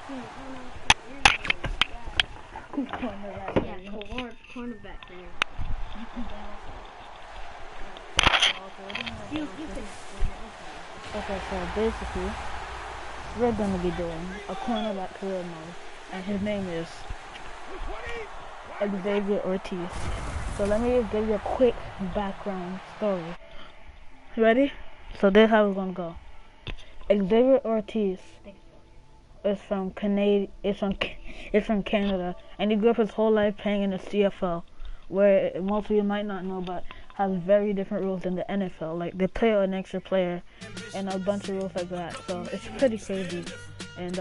Cornerback. Yeah, cornerback here. Okay, so basically, we're gonna be doing a cornerback career mode, and his name is Xavier Ortiz. So let me give you a quick background story. Ready? So this is how it's gonna go. Xavier Ortiz is from Canada, and he grew up his whole life playing in the CFL, where most of you might not know, but has very different rules than the NFL. Like they play an extra player, and a bunch of rules like that. So it's pretty crazy. And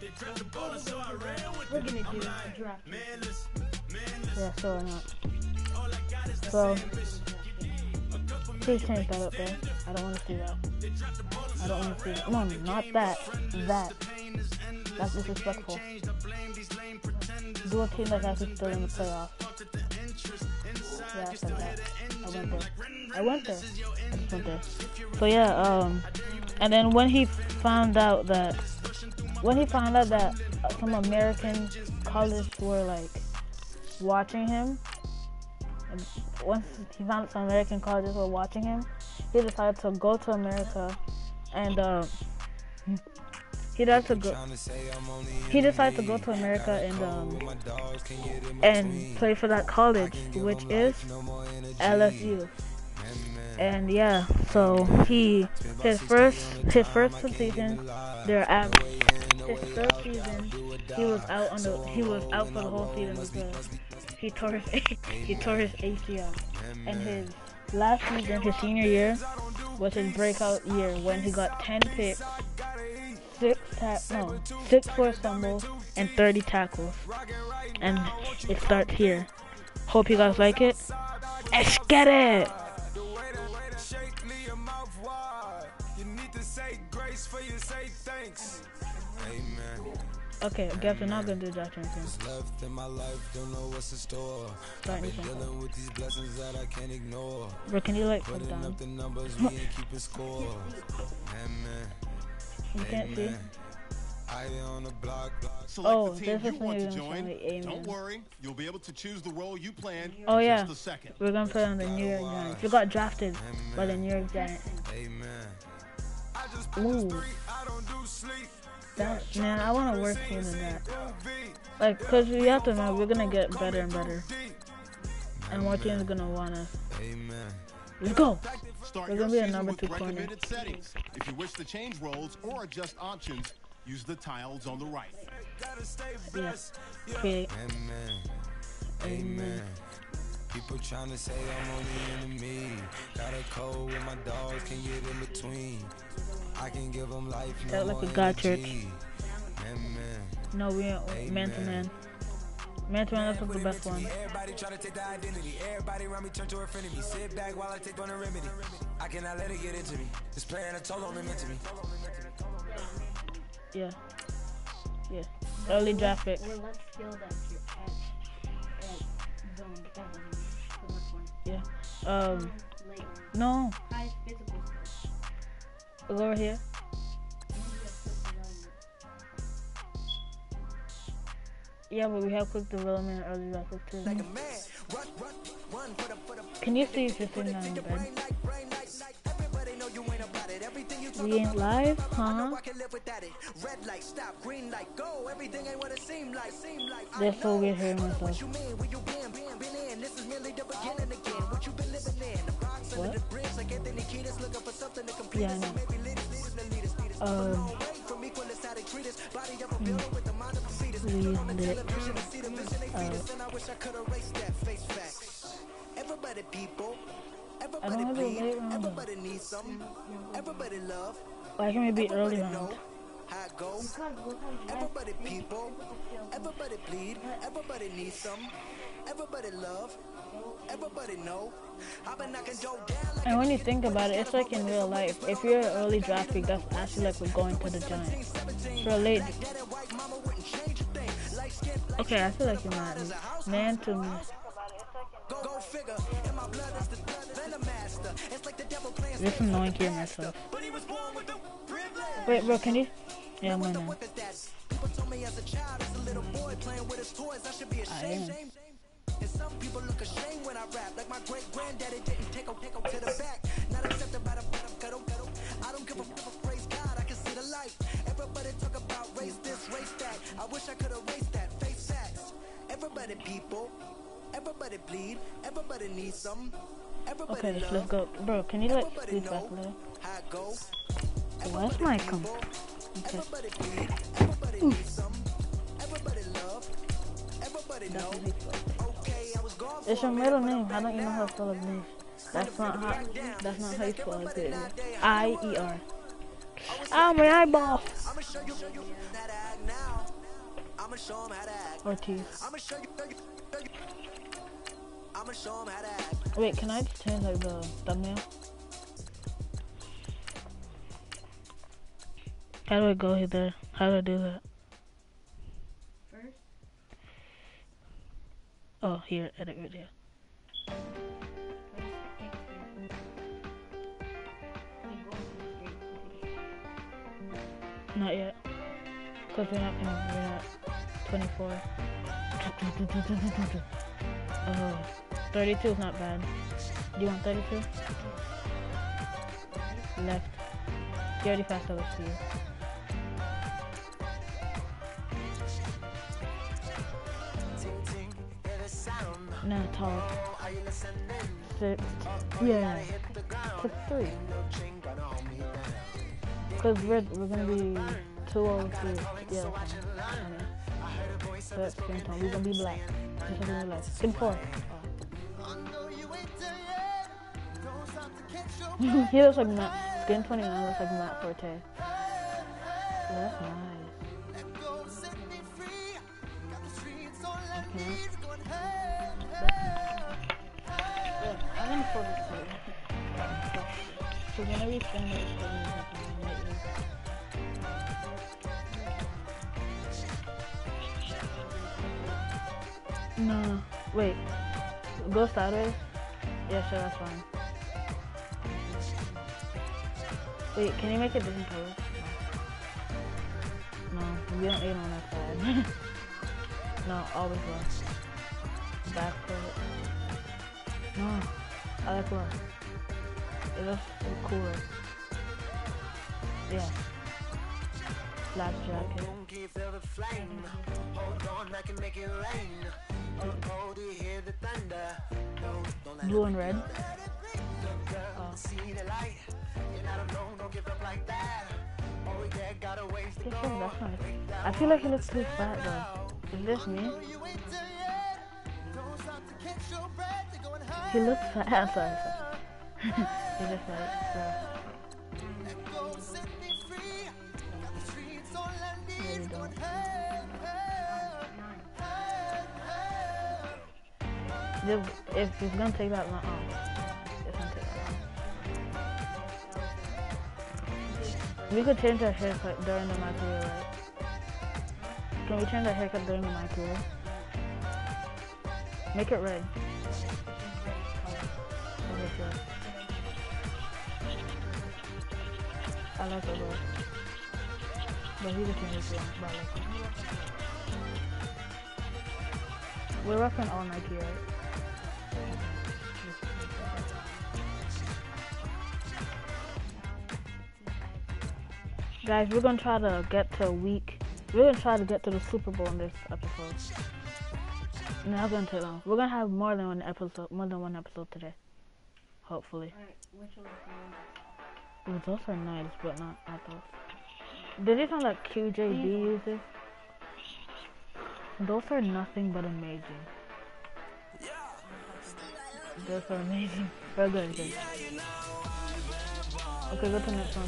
We're gonna do a draft. yeah, so or not. So please change that up there. I don't want to see that. I don't want to see that. No, not that. That. That's disrespectful. Do a team that has to still in the playoffs. Yeah, I said that. I went there. I just went there. So yeah, and then when he found out that some American colleges were like watching him, and once he found out some American colleges were watching him, he decided to go to America, and he decided to go to America and play for that college, which is LSU. And yeah, so his first season, they're average. His first season, he was out for the whole season because he tore his ACL. And his last season, his senior year, was his breakout year when he got 10 picks, 6 forced fumbles, and 30 tackles. And it starts here. Hope you guys like it. Let's get it! Okay, I guess we're not gonna do that anything. Start anything. Bro, can you like put down? You can't see? Oh, this is when you're gonna show me Amen. Don't worry, you'll be able to choose the role you plan in yeah, just a second. We're gonna play on the New York Giants. We got drafted by the New York Giants. Ooh. That, man, I want to work team than that. Like, cause we have to know we're gonna get better and better, and more teams are gonna want us. Let's go. We're gonna be a number 2 corner. If you wish to change roles or adjust options, use the tiles on the right. Yeah. Okay. Amen. People trying to say I'm only enemy. Got a code with my dogs, can get in between. I can give them life. That like a God church. No, we ain't man to man. Man to man, that's the best one. Everybody try to take the identity. Everybody around me turn to a friend of me. Sit back while I take on a remedy. I cannot let it get into me. This plan a toll on me meant to me. Yeah. Yeah. Early draft pick. We're less skilled at zone defense. Yeah. No. High physical skills. Look over here. Yeah, but we have quick development and early draft pick too. Can you see if you're sitting on the bed? We ain't live, huh? That's so weird hearing myself. What? Yeah, I know. I don't have a late round. Why can't we be early round? Everybody people, everybody bleed, everybody needs some, everybody love, everybody know. And when you think about it, it's like in real life. If you're an early draft pick, that's actually like we're going to the Giants. For a late. Okay, I feel like you're not man to me. This is annoying here myself. Wait, bro, can you? Yeah, I'm gonna. me as a child, as a little boy playing with his toys. I should be ashamed. And some people look ashamed when I rap, like my great granddaddy didn't take a to the back. Not accepted by the ghetto. I don't give a praise God, I can see the light. Everybody talk about race this, race that. I wish I could erase that. Face facts. Everybody people, everybody bleed, everybody needs some. Everybody okay, love. let's go. Bro, can you like Everybody squeeze back know a little? how it goes. Where's my come? Okay. Everybody bleed, everybody needs some. Everybody love, everybody know. Okay, I was gone It's for your a middle minute, name. but How I'm don't you know back how now. to spell a name? That's not how you spell it. I-E-R. Ow, my eyeball. I'ma show you how to act now. I'ma show 'em how to act. Ortiz. I'ma show you. I'ma show 'em how to act. Wait, can I just change like the thumbnail? How do I go there? How do I do that? First, Oh, here, edit video. take it. You go straight to Not yet. Because we're not 24. Oh, 32 is not bad. Do you want 32? Left. You already passed over to you. No, tall. 6. Yeah. 6'3". Because we're gonna be 203. Yeah. But skin tone. We're gonna be black. Just like we're black. Skin 4. Oh. He looks like Matt. Skin 29 looks like Matt Forte. Oh, that's nice. Okay. I'm gonna put it to you. So whenever you spend it, no, wait. Go sideways? Yeah, sure, that's fine. Wait, can you make it different colors? No, we don't eat on that side. No, always left. Back foot. No, I like left. It looks cooler. Yeah. Flat jacket. Blue and red. Oh. That's nice. I feel like he looks too fat though. Is this me? He looks fat. I'm sorry. He looks like, bro. Really don't. If it's gonna take that long, it's gonna take that long. We could change our haircut during the microwave, right? Can we change our haircut during the microwave? Make it red. Okay, sure. I like it red. But he just made it wrong, but I like it. We're rocking all Nike, right? Guys, we're gonna try to get to we're gonna try to get to the Super Bowl in this episode. No, it's gonna take long. We're gonna have more than one episode today. Hopefully. Alright, which one is Ooh, those are nice, but not those. Did you know that QJB uses? Those are nothing but amazing. Those are amazing. Very good, good. Okay, go to the next one.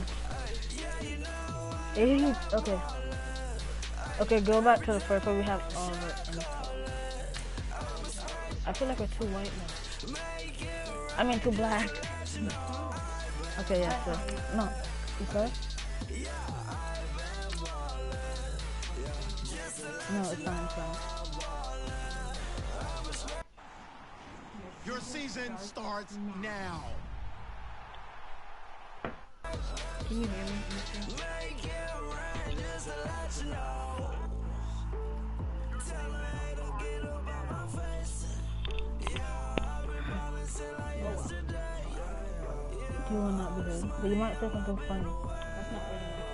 Okay. Okay, go back to the first one. We have all of it. I feel like we're too white now. I mean, too black. Okay, yeah, sure. No. You sorry? No, it's fine, it's fine. Your season starts now. Can you hear me? you will not be good. But you might say something funny. That's not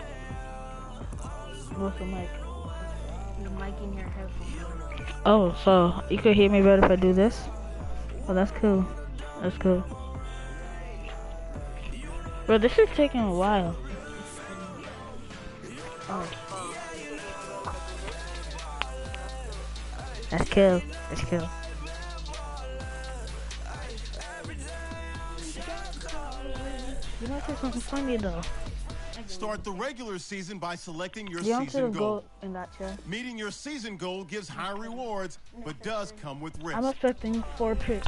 really What's the mic? the mic in your headphones. Oh, so you could hear me better if I do this? Oh, that's cool. That's cool. Bro, this is taking a while. Oh. That's cool. That's cool. You might say something funny though. Start the regular season by selecting your You want to season go goal. in that chair? Meeting your season goal gives high rewards, but does come with risk. I'm expecting 4 picks.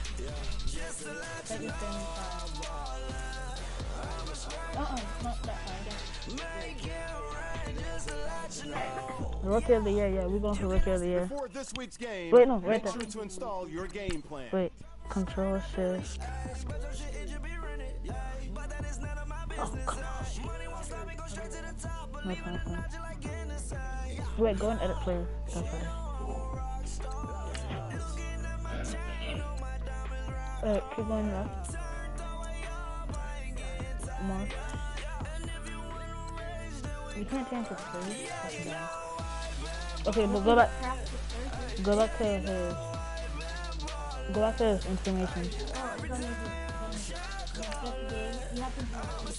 Not that high. Rookie of the year, yeah, we're going for rookie of the year. Before this week's game, Wait, no, right make there. sure to install your game plan. Wait, control shift. Oh, come on. No, fine. Wait, go and edit player. That's better. Keep going left. More. You can't change the play. That's bad. Okay, but go back. Go back to his. Go back to his information. Oh, it's gonna be. You have to do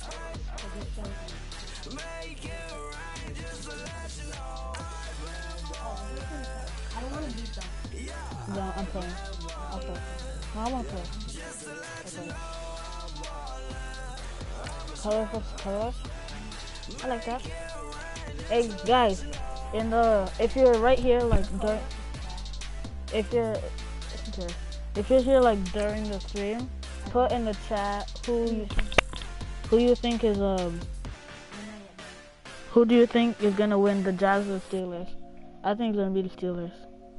I don't want to beat them. Yeah, I'm playing. I'll play. No, I won't play. Okay. Colors. I like that. Hey guys, in the if you're right here like if you're here like during the stream, put in the chat who you think is who do you think is gonna win, the Jazz or Steelers? I think it's gonna be the Steelers.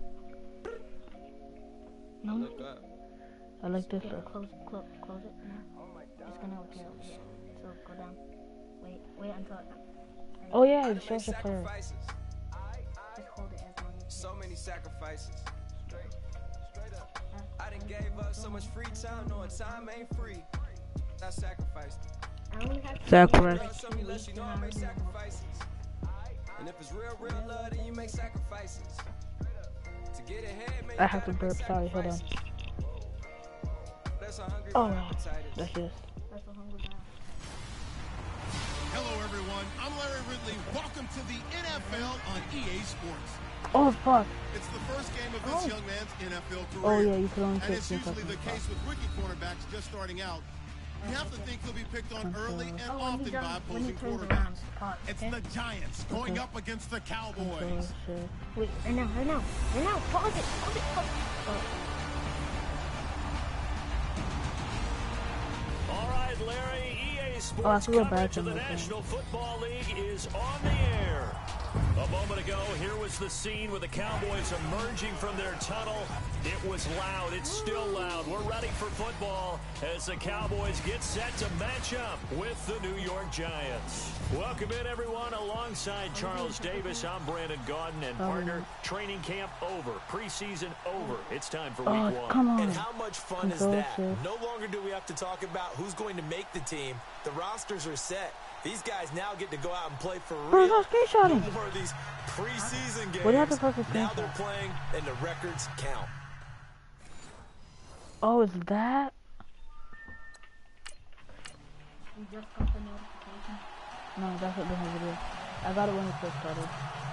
No? I like this. Yeah, close it now. It's gonna appear over here. So go down. Wait until. Oh yeah, it shows the player. Just hold it as long as. So many sacrifices. Straight up. I done gave up so much free time, knowing time ain't free. I sacrificed it. I only have to Sacrifice. Show me less, you know I make sacrifices. And if it's real love, then you make sacrifices. To get ahead, make I have to burp. Sorry, hold on. That's a hungry Oh, appetite. that's it. That's a hungry man. Hello, everyone. I'm Larry Ridley. Welcome to the NFL on EA Sports. Oh fuck. It's the first game of this young man's NFL career. Oh yeah, you can only And take it's 2 usually seconds. the case with rookie cornerbacks just starting out. You have to think he'll be picked on early and often by opposing quarterbacks. It's the Giants going up against the Cowboys. Wait, right now. Pause it. All right, Larry, EA I Sports feel bad coverage for of the my friend. National Football League is on the air. A moment ago, here was the scene with the Cowboys emerging from their tunnel. It was loud. It's still loud. We're ready for football as the Cowboys get set to match up with the New York Giants. Welcome in, everyone. Alongside Charles Davis, I'm Brandon Gaudin, and partner, training camp over, preseason over. It's time for week Oh, one. come on. And how much fun is Control that? shift. No longer do we have to talk about who's going to make the team. The rosters are set. These guys now get to go out and play for Bro, real. no screenshotting. No more of these preseason games. What do you have to fucking Now screenshot? they're playing, and the records count. Oh, is that? You just got the notification. No, that's what the hell it is. I got it when it first started.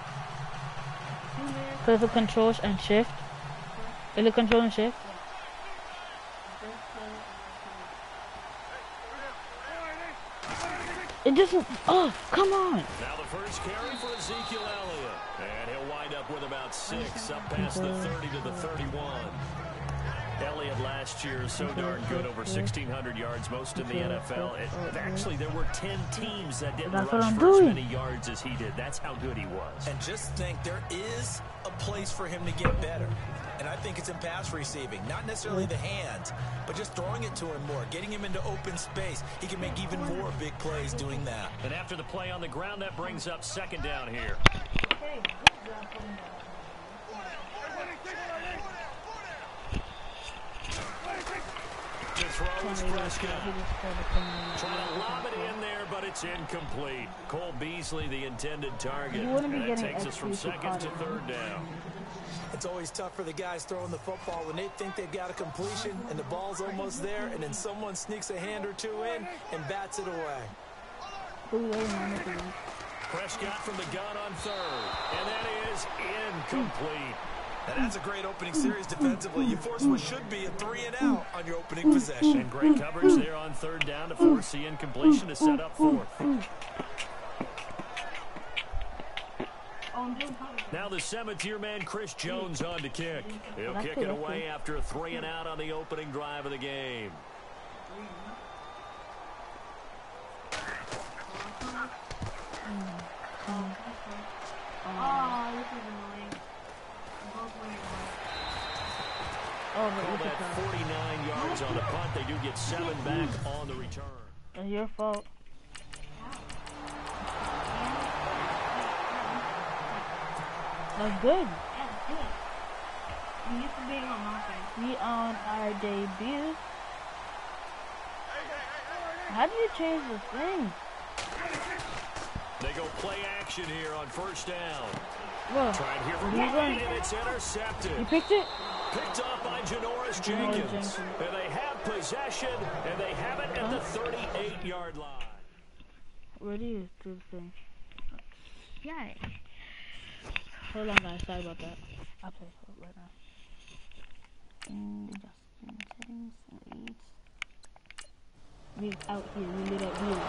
Press the controls and shift. Is it control and shift? It doesn't. Oh, come on. Now the first carry for Ezekiel Elliott. And he'll wind up with about 6, up past the 30 to the 31. Elliott last year so darn good, over 1,600 yards, most in the NFL. Actually, there were 10 teams that didn't That's what rush I'm for as doing. many yards as he did. That's how good he was. And just think, there is a place for him to get better. And I think it's in pass receiving. Not necessarily the hands, but just throwing it to him more, getting him into open space. He can make even more big plays doing that. And after the play on the ground, that brings up second down here. Okay, good job putting that. To throw is Prescott. Trying to lob it in there, but it's incomplete. Cole Beasley, the intended target. And that takes us from second to third down. It's always tough for the guys throwing the football when they think they've got a completion and the ball's almost there, and then someone sneaks a hand or two in and bats it away. Prescott from the gun on third, and that is incomplete. And that's a great opening series defensively. You force what should be a 3-and-out on your opening possession. And great coverage there on third down to force the incompletion to set up fourth. Now the 7th-year man, Chris Jones, on to kick. He'll kick it away after a 3-and-out on the opening drive of the game. Oh, this is annoying. Call that 49 yards on the punt. They do get 7 back on the return. It's your fault. That's good. Yeah, that's good. We used to be on offense. We on our debut. How do you change the thing? They go play action here on first down. Whoa. Tried here for going? and it's intercepted. You picked it? Picked up by Janoris Jenkins. And they have possession, and they have it at the 38-yard line. Where do you do the thing? Yeah. Hold on, guys. Sorry about that. I'll play it right now. And adjustment settings. Leave out here. We leave out here.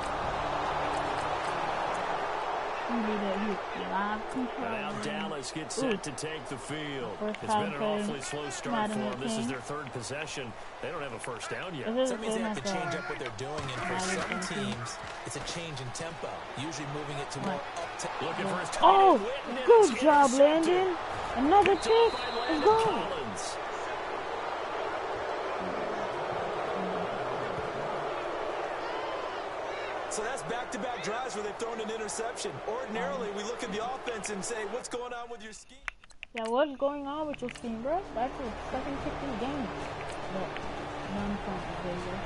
Live control. Now Dallas gets set to take the field. First It's been an time awfully slow start for them. This is their 3rd possession. They don't have a first down yet. So that means they have to change up what they're doing, and for some teams, it's a change in tempo, usually moving it to more up. Looking for his Oh, good job, Landon. Another pick. Let's go. So that's back-to-back drives where they've thrown an interception. Ordinarily, we look at the offense and say, what's going on with your scheme? Yeah, what's going on with your scheme, bro? That's the second pick in the game. But none from Xavier.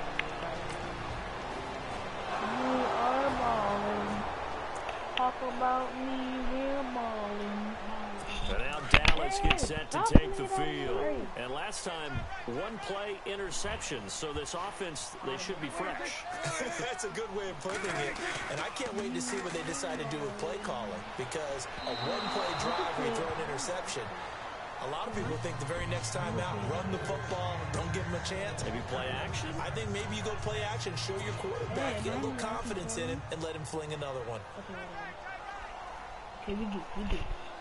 We are balling. Talk about me, we're balling. And now Dallas gets set to take the field. And last time, 1-play interception. So this offense, they should be fresh. That's a good way of putting it. And I can't wait to see what they decide to do with play calling. Because a 1-play drive where you throw an interception, a lot of people think the very next time out, run the football, don't give them a chance. Maybe play action? I think maybe you go play action, show your quarterback, get a little confidence in him, and let him fling another one. Okay, we do.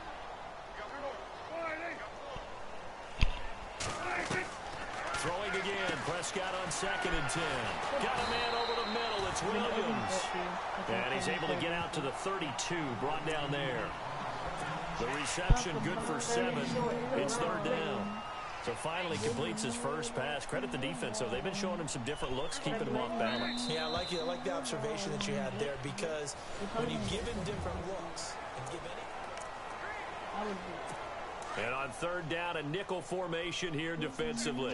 Throwing again. Prescott on 2nd and 10. Got a man over the middle. It's Williams. And he's able to get out to the 32. Brought down there. The reception good for 7. It's 3rd down. So finally completes his first pass. Credit the defense, though. They've been showing him some different looks, keeping him off balance. Yeah, I like the observation that you had there, because when you give him different looks and give any... And on 3rd down, a nickel formation here defensively.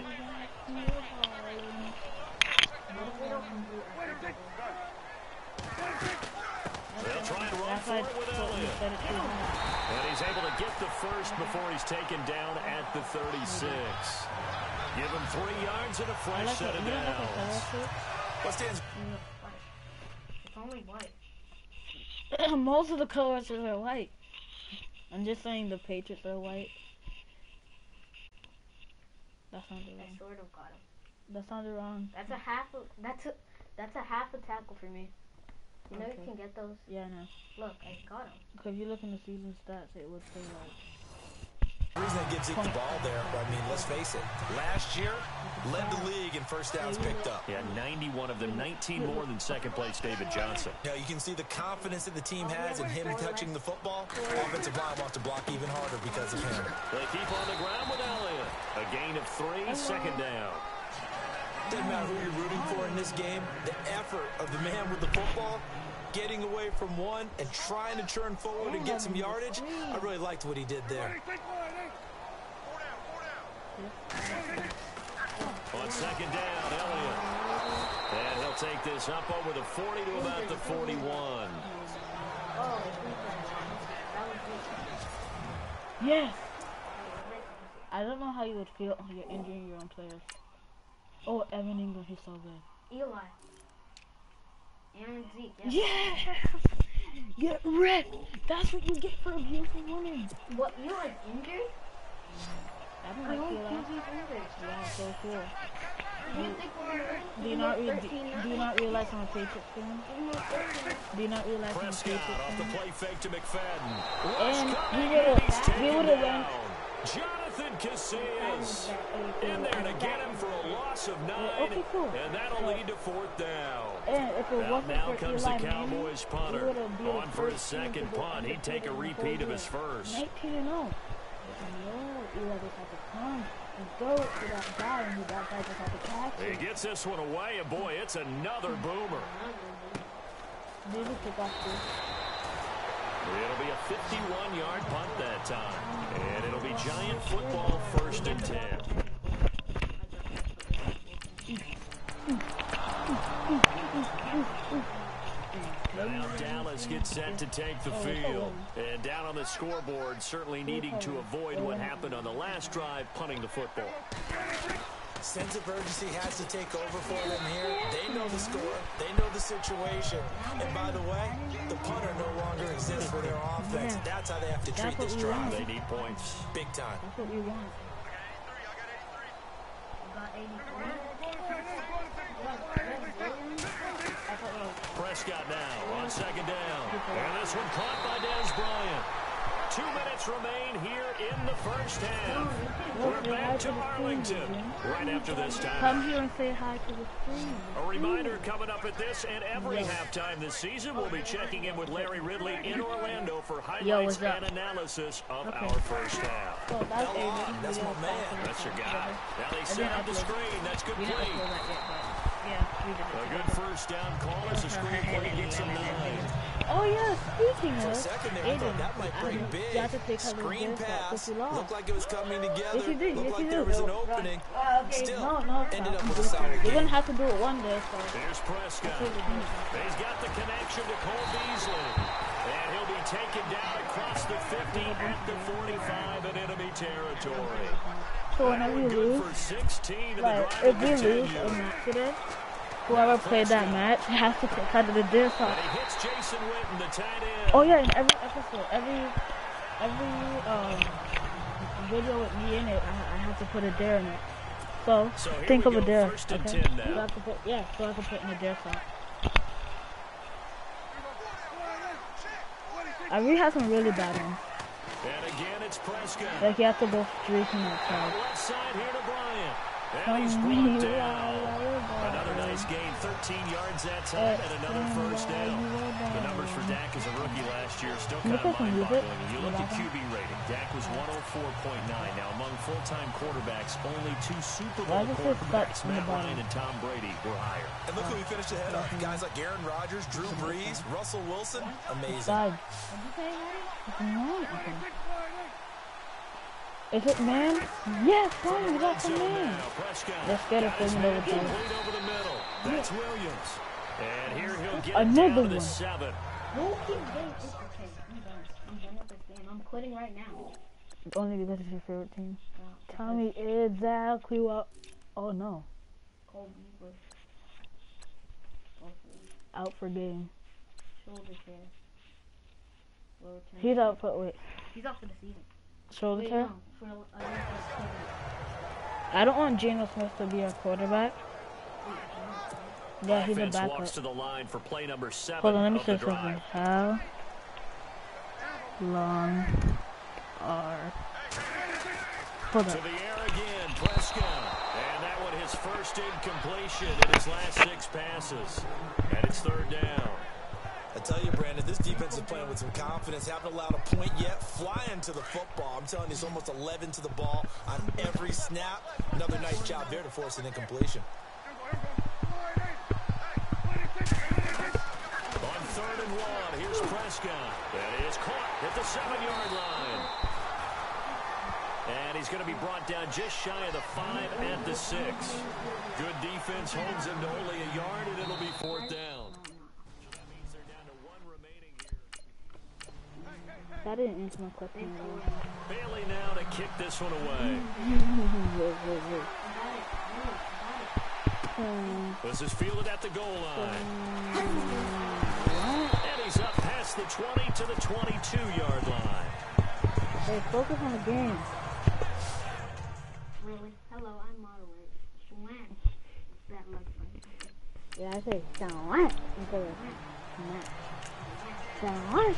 They'll try and run for it with Elliott. And he's able to get the first before he's taken down at the 36. Give him 3 yards and a fresh set of downs. What stands? It's only white. Most of the colors are white. I'm just saying the Patriots are white. That sounded wrong. I sort of got him. That sounded wrong. That's a half a tackle for me. You know you can get those. Yeah, I know. Look, I got him. Because if you look in the season stats, it would say like. The reason they give Zeke the ball there, I mean, let's face it. Last year, led the league in first downs picked up. Yeah, 91 of them, 19 more than second place David Johnson. Yeah, you can see the confidence that the team has in him touching the football. Offensive line wants to block even harder because of him. They keep on the ground with Elliott. A gain of 3, 2nd down. Doesn't matter who you're rooting for in this game. The effort of the man with the football, getting away from one and trying to turn forward and get some yardage. I really liked what he did there. On 2nd down, Elliott. They'll take this up over the 40 to about the 41. Yes. I don't know how you would feel when you're injuring your own players. Oh, Evan Ingram, he's so good. Eli. And Zeke. Yes! Get wrecked! That's what you get for a beautiful woman. What, Eli's injured? I don't like Eli. Yeah, so cool. Do you think we're going to Do you not realize I'm a Patriots fan? Do you not realize I'm a Patriots Prescott off the fan? play fake to McFadden. And we would have won. Jonathan Casillas in there to get him for a loss of 9. Okay, cool. And that'll lead to 4th down. And if it wasn't Now for comes Eli the Cowboys Manning, punter. we would have been On for his second punt. He'd take a repeat of his first. 19-0. No, Eli just had to come and go to that guy, and that guy just had to catch it. He gets this one away, and boy, it's another boomer. Did he pick off this? It'll be a 51-yard punt that time. And it'll be Giant football 1st and 10. Now Dallas gets set to take the field. And down on the scoreboard, certainly needing to avoid what happened on the last drive, punting the football. Sense of urgency has to take over for them here. They know the score. They know the situation. And by the way, the punter no longer exists for their offense. That's how they have to treat this drive. They need points. Big time. That's what we want. Prescott now on 2nd down. And this one caught by Dez Bryant. 2 minutes remain here in the first half. We're back to Arlington right after this time. Come here and say hi to the screen. A reminder coming up at this and every halftime this season, we'll be checking in with Larry Ridley in Orlando for highlights and analysis of our first half. So that's Aiden. That's my man. That's your guy. Now they set up the screen. That's good We didn't play. upload that yet, but yeah, we did it. A good first down call as the screen play gets him 9. Oh yeah, speaking For a of, second there, I thought that might break big. Screen pass. Looked like it was coming together. Yes, you did. Looked Yes, you like there did. was an opening. Still, ended up with a solid You're game. gonna have to do it one day, so. Here's Prescott. He's got the connection to Cole Beasley. And he'll be taken down across the 50 at the 45 in enemy territory. So whenever you Good lose, for 16 in the like drive if to we lose continue. a match today, whoever played that match has to take out of the deal. So. And he hits Jason Witten, the tight end. Oh yeah, in every episode, every video with me in it, I have to put a dare in it. So here think we of a go, dare. 1st and Okay? 10 now. So I have to put, so I can put in a dare slot. I really have some really bad ones. And again, it's Prescott. Like you have to go straight from outside. Left side here to Bryant. And he's brought down. Another nice gain, 13 yards that time, and another first down. The numbers for Dak as a rookie last year still kind of mind-boggling. When you look at QB rating, Dak was 104.9. Now, among full-time quarterbacks, only 2 Super Bowl quarterbacks, Matt Ryan and Tom Brady, were higher. And look who we finished ahead of. Guys like Aaron Rodgers, Drew Brees, Russell Wilson. Amazing. God. Is it man? Yes, finally, that's the man. Let's get it for me over to That's Williams. And here he'll get another down to the one. 7. No, keep going. It's okay. I'm done with this game. I'm quitting right now. Only because it's your favorite team. Tell me exactly what. Oh no. Cole Beasley. Out for game. Shoulder tear. Lower tendon. He's out for wait. He's out for the season. Shoulder Wait, tear? no. For season. I don't want Geno Smith to be our quarterback. Yeah, he's a Offense backup. walks to the line for play number 7 Hold on, let me of the say something. drive. How long are... Hold To on. the air again, Prescott. And that one his first incompletion in his last 6 passes. And it's 3rd down. I tell you, Brandon, this defense is playing with some confidence. Haven't allowed a point yet. Flying to the football. I'm telling you, it's almost 11 to the ball on every snap. Another nice job there to force an incompletion. On 3rd and 1, here's Prescott. And it is caught at the 7-yard line. And he's going to be brought down just shy of the 5 at the 6. Good defense holds him to only a yard, and it'll be 4th down. That means they're down to 1 remaining here. That didn't answer my question at all. Bailey now to kick this one away. This is fielded at the goal line. And he's up past the 20 to the 22-yard line. Hey, focus on the game. Really? Hello, I'm moderate. Schwank. That looks funny. Yeah, I say Schwank instead of Schwank.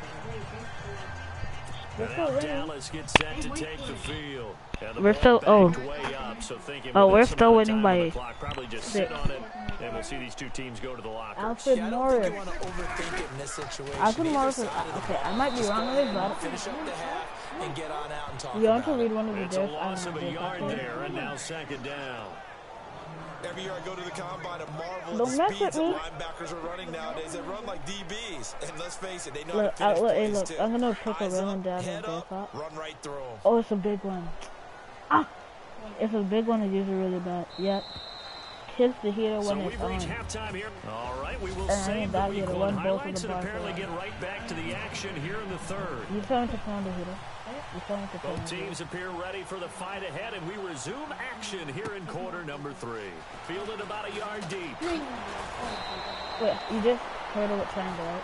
And now Dallas gets set to take the field. We're still way up, so we're still winning by probably just sit on it, and we'll see these two teams go to the locker. Yeah, I don't think you want to overthink it in this situation. Alfred Morris. Okay, I might be wrong with it, but finish up the half and get on out and talk. You want to read one of the It's a loss of a yard there, and now 2nd down. Every year I go to the combine and marvel Don't at the mess speeds that with me. linebackers are running nowadays. They run like DBs, and let's face it, they know look, how to finish plays too. I'm gonna pick a Eyes random up, down head and up, run right through them. Oh, it's a big one. Ah, it's a big one. It's usually really bad. Yep. Kiss the heater when it's on. Halftime here. All right, we will And save the week 1 highlights and bar apparently get right back to the action here in the 3rd. You tell me to pound the heater. You tell me to pound Both teams appear ready for the fight ahead, and we resume action here in quarter number 3. Fielded about a yard deep. Wait, you just heard of what triangle, right?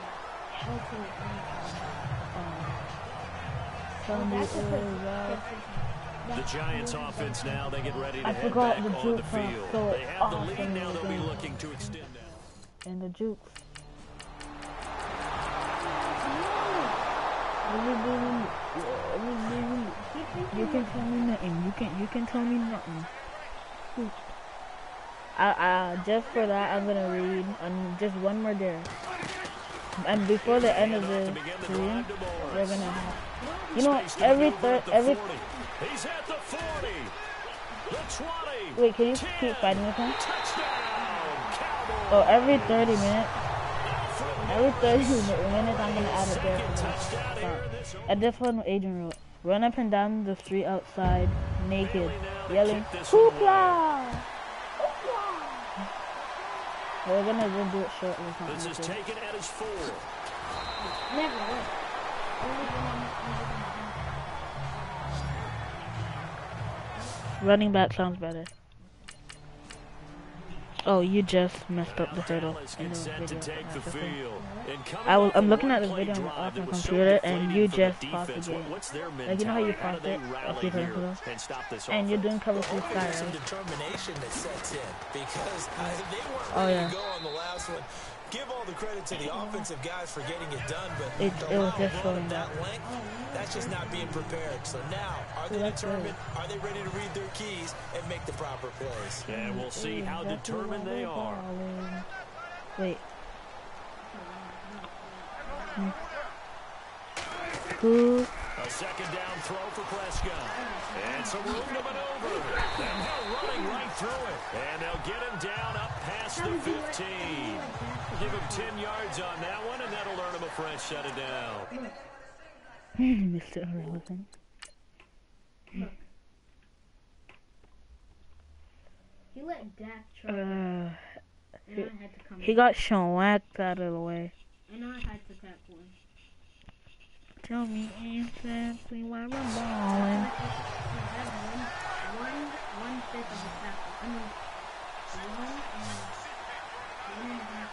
The Giants offense now, they get ready to I head forgot back the on juke the field. so They have the awesome lead now, they'll be game. looking to extend that. And the jukes. You can tell me nothing. You can tell me nothing. Just for that, I'm gonna read just one more there. And before the end of the stream, we're gonna have, you know, every He's at the 40, the 20. Wait, can you keep fighting with him? Touchdown, Cowboys. Oh, every 30 minutes. Every 30 minutes, I'm gonna add a there. At this one, Adrian wrote, run up and down the street outside, naked, yelling, hoopla! We're gonna do it shortly. This is taken at his 4. Never will. Running back sounds better. Oh, you just messed up the hurdle in the video. I'm looking at the video off my computer, and you just paused the game. Like, you know how you paused it a few times ago? And you're doing cover 3 sky, Some right? determination that sets in because they weren't Oh, ready yeah. to go on the last one. Give all the credit to the offensive guys for getting it done, but It the was long just run showing of that length, that's just not being prepared. So now, are they That's determined? good. Are they ready to read their keys and make the proper plays? And we'll see how determined they are. Wait. Who? A 2nd down throw for Prescott. And some room to maneuver. And they're running right through it. And they'll get him down up past the 15. Give him 10 yards on that one, and that'll earn him a fresh set of down. Mr. Irrelevant. He let Dak try. And I had to come He got shellacked out of the way. And I had to tackle him. Tell me exactly why we're balling. One fifth of the tackle. I mean, one and a half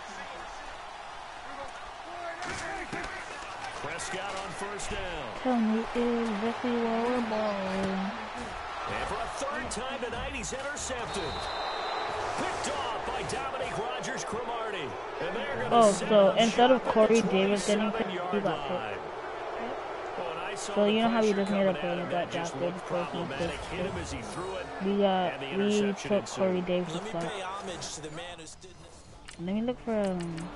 tackles. Prescott on 1st down. Tell me exactly why we're balling. And for a 3rd time tonight, he's intercepted. Picked off by Dominique Rodgers-Cromartie. And they're going to So instead of Corey Davis getting picked, he got picked. So you know how we just made a play that drafted first and fifth. We took Corey Davis' spot. Let me look for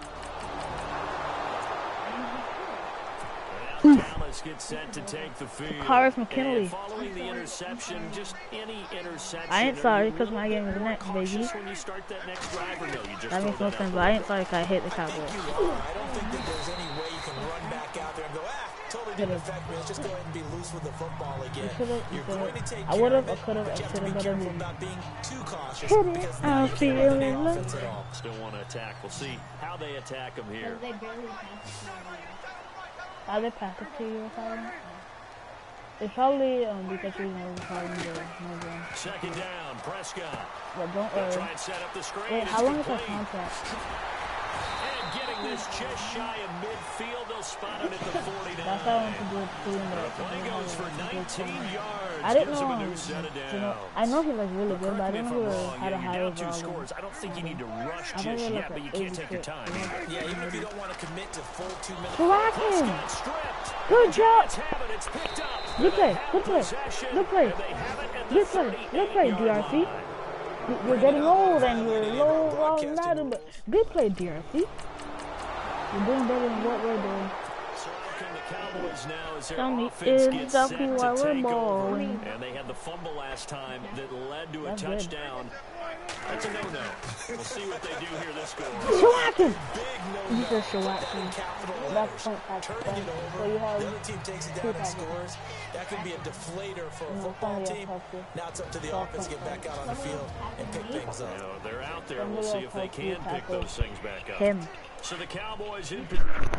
Dallas gets set to take the field. Harris McKinley. Following the interception, just any interception. I ain't sorry because my game is next, baby. When you start that next drive, or no, you just That makes no sense, but I ain't sorry because I hit the Cowboys. I don't think that there's any way you can run back out there and go, totally didn't affect me. Let's just go ahead and be loose with the football again. You're going to take I care would have, of I it, could have, but you have to be better careful than about being too cautious hit it. because now you can't run the offense at all. Still want to attack. We'll see how they attack him here. They barely pass it to me. How they pass it to you or something? It's probably because we know the problem there. Second down, Prescott. But don't They'll worry. try and set up the screen. Wait, It's how long is our complete. contract? And getting this just shy of midfield, they'll spot it at the 49. That's how I want to do it too. The play goes for 19 yards. I didn't Gives him know. a new set of You know, downs. I know he was really good, but I Correct me didn't if know I'm he wrong. had a You're higher down 2 volume. scores. I don't think you need to rush I think just they're yet, like but you an can't take your 86. time. Yeah, even if you don't want to commit to full 2 minutes. Slack him! Prescott stripped. Good job! Giants have it. It's picked up. Good play, They have good play, possession, good play. and they have it at the Good play, good play, 38-yard DRC. line. You're getting old and you're low on Madden, but good play, DRC. You're doing better than what we're doing. So out come the Cowboys now as their Tell me offense gets exactly set why to we're take over. balling. And they had the fumble last time that led to a That's good. touchdown. That's a no-no. We'll see what they do here this score. Shalakin! Big You no-no. said Shalakin. Capital That's letters. 0.5 Turning percent. it over. So you have The other team takes it down and 2,000. scores. That could be a deflator for a No, football somebody team. else has to. Now it's up to the offense to get back out on the field and pick things You up. know, they're out there. We'll see if they can pick those things back up. Him. So the Cowboys in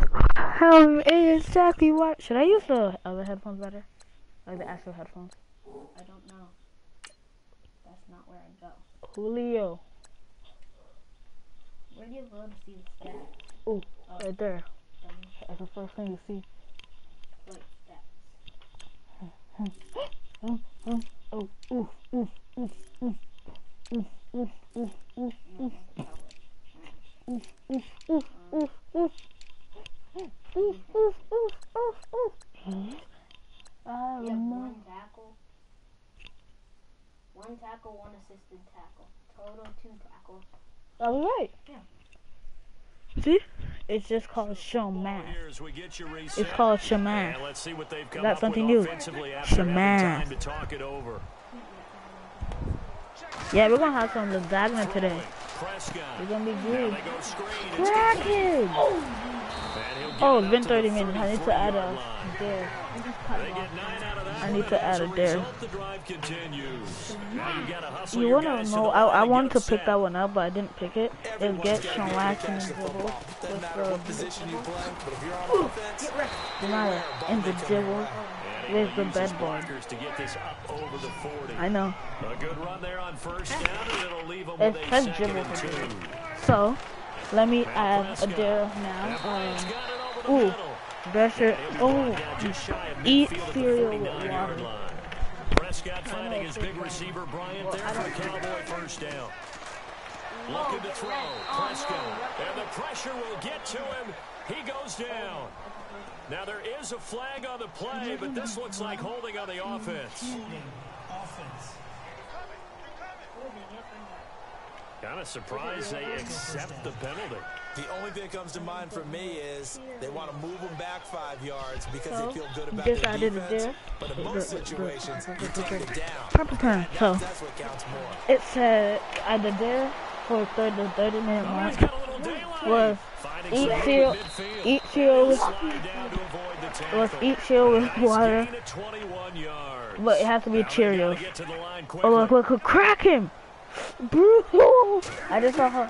Exactly what? Should I use the other headphones better? Like the actual headphones? I don't know. That's not where I go. Julio. Where do you go to see the stats? Oh, right there. Dumb. That's the first thing you see. Like stats. Oh, oof, oof, oof, oof, oof, oof, oof, oof, oof, oof, oof, oof, oof, oof, oof. Oof, oof, oof, oof, oof. I We have remember. one tackle, one assisted tackle. Total 2 tackles. I was right. Yeah. See? It's just called showman. here as we get you reset. It's called shaman. And let's see what they've come That's up something with new. offensively after having Shaman. time to talk it over. Yeah, we're gonna have some lasagna today. Prescott. It's gonna be Now good. they go screen. It's Crack complete. it! And he'll get Oh, it it's out been to the 30 minutes. I need to add 33-yard a line. dare. They get 9 out of that I one, need and to as add a a dare. result, the drive continues. Now you gotta hustle You your wanna guys to know? the I line and wanted get to pick set. that one up, but I didn't pick it. It Everyone's gets gotta Sean be able to Watson catch and the dribble football. Doesn't with matter what position you play, but if you're on offense, in the dribble And with able the to use his bedboard. blockers to get this up over the 40. I know. A good run there on first down, and it'll leave them It with a says second dribble and for 2. dribble. So, let me Now add a Prescott. dare And now. Bryant's got it over the Ooh, middle. Besher. He'll be Oh, brought down just shy of eat midfield at the cereal with 49-yard water. line. Prescott finding his big receiver Bryant there for a Cowboy first down. Looking to throw. Prescott. And the pressure will get to him. He goes down. Now there is a flag on the play, but this looks like holding on the offense. Kind of surprised they accept the penalty. the only thing that comes to mind for me is they want to move them back 5 yards because they feel good about just their added a defense. dare. But in most situations, you take it down. Purple turn. So, That's what counts more. it said at the dare for the 30-minute Oh, mark he's got a little daylight. was Finding eat some cereal, midfield. eat cereal with, Slide down to avoid the tackle. was eat cereal with Nice water, gain at 21 yards. but it has to be Now they gotta Cheerios. get to the line Oh quickly. look, crack him! Bro, I just saw how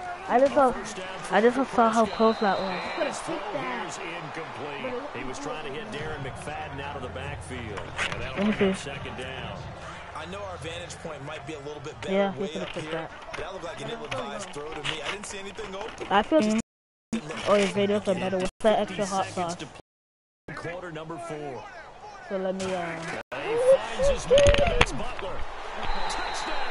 close that was. And his throw here is incomplete. He was trying to hit Darren McFadden out of the backfield. And that'll Let me bring up see. second down. I know our vantage point might be a little bit better Yeah, we way could've up picked here. that. That looked like an ill-advised throw to me. I didn't see anything open. I feel oh, your videos are better with that extra hot sauce. To play quarter number 4. So let me He finds his man. That's Butler. Touchdown.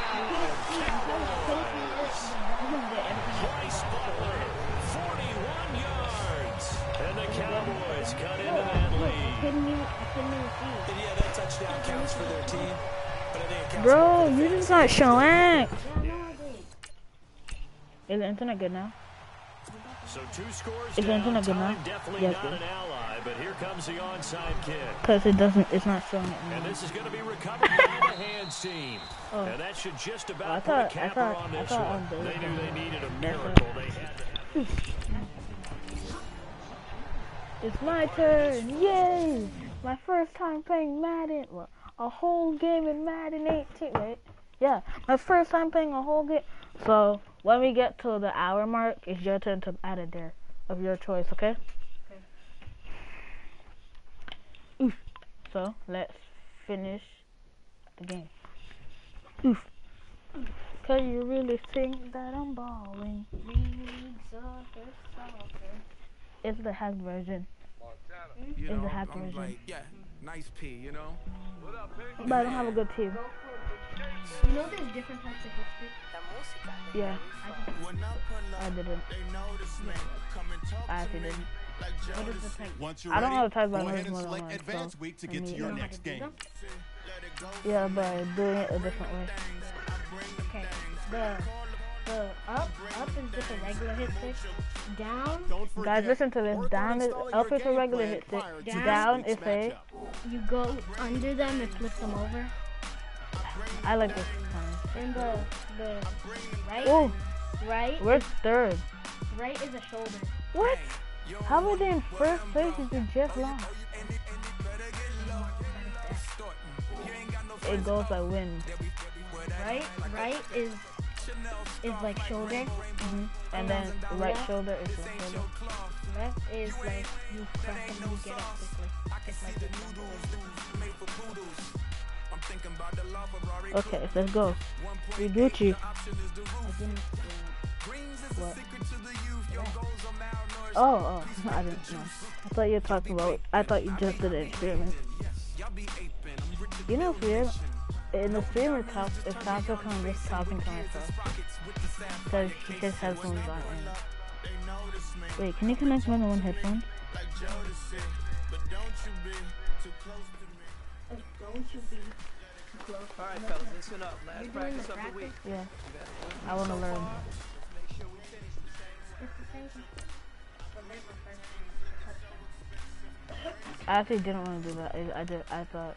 Bryce Butler, 41 yards. And the Cowboys cut into that lead. Yeah, that touchdown counts for their team. But I think it counts Bro, more for the you fans. just got showing. Is the internet good now? So 2 scores Is the down. internet good now? Time definitely Yes, not good. an ally, but here comes the onside kick. Cause it's not showing it And now. this is going to be recovered by the hands team. Oh. And that should just I about thought- put a I capper thought- on I this thought one. they They knew they needed a That's miracle. They had to. It's my turn. Yay! My first time playing Madden. Well, a whole game in Madden 18, right? Yeah, my first time playing a whole game. So when we get to the hour mark, it's your turn to add a dare of your choice, okay? Okay. Oof. So let's finish the game. Oof. Can you really think that I'm balling? It's the hacked version. You It's know, the hacked I'm version. like, yeah, nice P, you know? But I don't have a good team. You know there's different types of hipsters? Yeah, When I pull I up, didn't. they notice me. Come and talk I to actually me. didn't. Like What is the Jonas. type? Once you're I don't ready, know the type, but I go know ahead there's and more than select one. Advanced So Week to let get me, to your know how next to do game. them? yeah, but doing it a different way. Okay. The up is just a regular hit stick. Down, Don't forget, Guys, listen to this. work on Down is installing up your is a game regular plan hit stick. prior to Down this is week's a. matchup. you go under them and flip them over. I like this one. And the right, Oh, right, we're third. right is a shoulder. What? How are they in first place if they just lost? It goes by win. Right is like shoulder. And then right shoulder is left shoulder. Left is like you press and you get up quickly. It's like the Okay, let's go. We Gucci. What? Oh, I didn't know. I thought you were talking about, I thought you just did an experiment. You know, it's weird. In the stream, it sounds like I'm just talking to myself. Because it just headphones on. And... Wait, can you connect more than one headphone? don't you be too close. All right, fellas, listen up. Last practice of the week. Yeah. I want to learn. Make sure we finish the same. It's the same thing. But they were first touchdown. I actually didn't want to do that. I thought...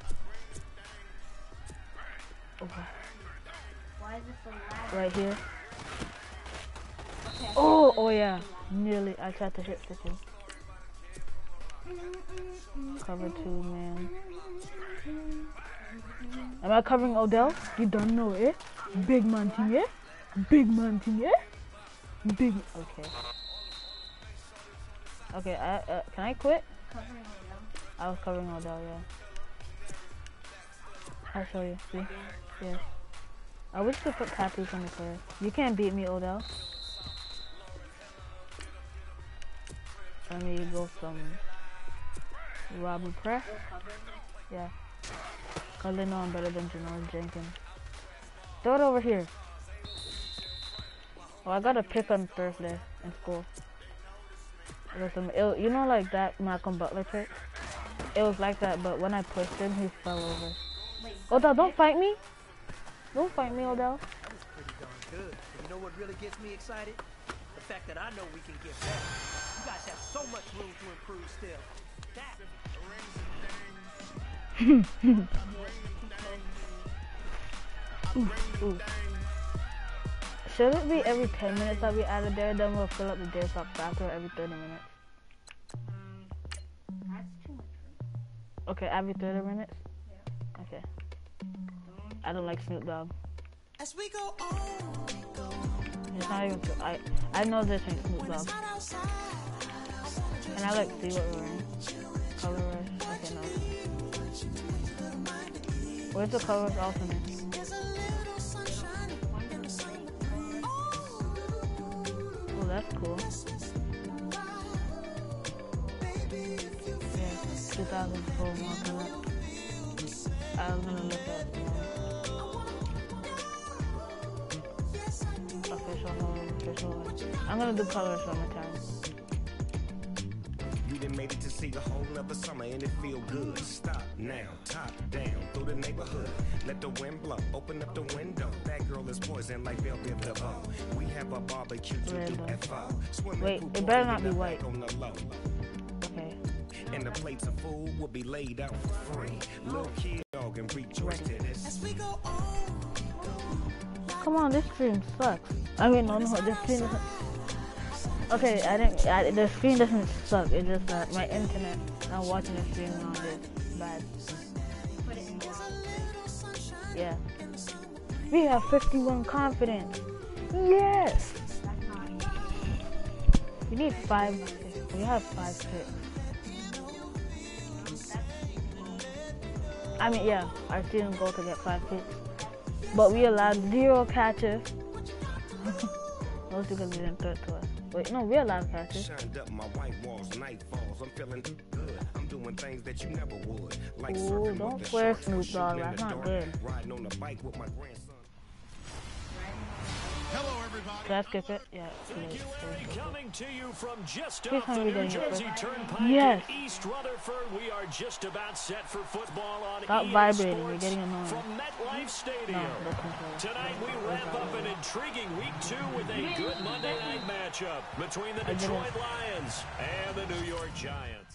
Okay. Why is it so loud? Right here. Okay. Oh yeah. Nearly. I tried to hit the two. Cover 2, man. Am I covering Odell? You don't know it. Big man thing, yeah? Big man thing, yeah? Big. Okay. Okay, can I quit? Covering Odell. I was covering Odell, yeah. I'll show you. See? Yeah. I wish to put tattoos on the player. You can't beat me, Odell. Let me go some Robert Press. Yeah. Cause they know I'm better than Janoris Jenkins. Throw it over here. Oh, I got a pick on Thursday in school. You know, like that Malcolm Butler trick? It was like that, but when I pushed him, he fell over. Wait, Odell, don't fight me. Don't fight me, Odell. That was pretty darn good. You know what really gets me excited? The fact that I know we can get better. You guys have so much room to improve still. That. Ooh. Should it be every 10 minutes that we add a dare? Then we'll fill up the dare box faster every 30 minutes. that's too much room. Okay, every 30 minutes? Yeah. Okay. I don't like Snoop Dogg. As we go on, It's not even, I know this ain't Snoop Dogg. Can I like see what we're wearing? Color rush? Okay, no. Where's the color rush alternate? Oh, that's cool. Yeah, 2004 marker. I was gonna look at official home. I'm gonna do color rush one more time. You done made it to see the whole nother summer and it feel good. Stop now, top down through the neighborhood. Let the wind blow, open up the window. That girl is poison like Velvet DeVoe. We have a barbecue to do at 4. Swimming Wait, pool it better not party be in the white. back on the low. Okay. And the plates of food will be laid out for free. Little kid dog and rejoice to this. as we go on, Come on, this stream sucks. I mean, no, this stream doesn't. Okay, the stream doesn't suck. It's just that my internet, I'm watching the stream on this bad. Put it in the wrong. Yeah. We have 51 confidence. Yes. That's not. We need 5 picks. We have 5 picks. I mean, yeah, our season goal to get 5 picks. But we allowed 0 catches. Mostly because we didn't throw it to us. Wait, no, we allowed catches. Shined up my white walls, night falls. I'm feeling good. I'm doing things that you never would. Like Ooh, don't swear, Snoop Dogg. That's not good. Riding on the bike with my grandson. Hello, everybody. Should I skip it? Yeah. Thank you, Larry. Coming to you from just Please off tell the me we New didn't get Jersey first. Turnpike Yes. in East Rutherford. We are just about set for football on Stop EA vibrating. Sports You're getting annoying. from MetLife Stadium. No, that's control. Tonight we wrap up an intriguing week 2 with a good Monday night matchup between the I didn't. Detroit Lions and the New York Giants.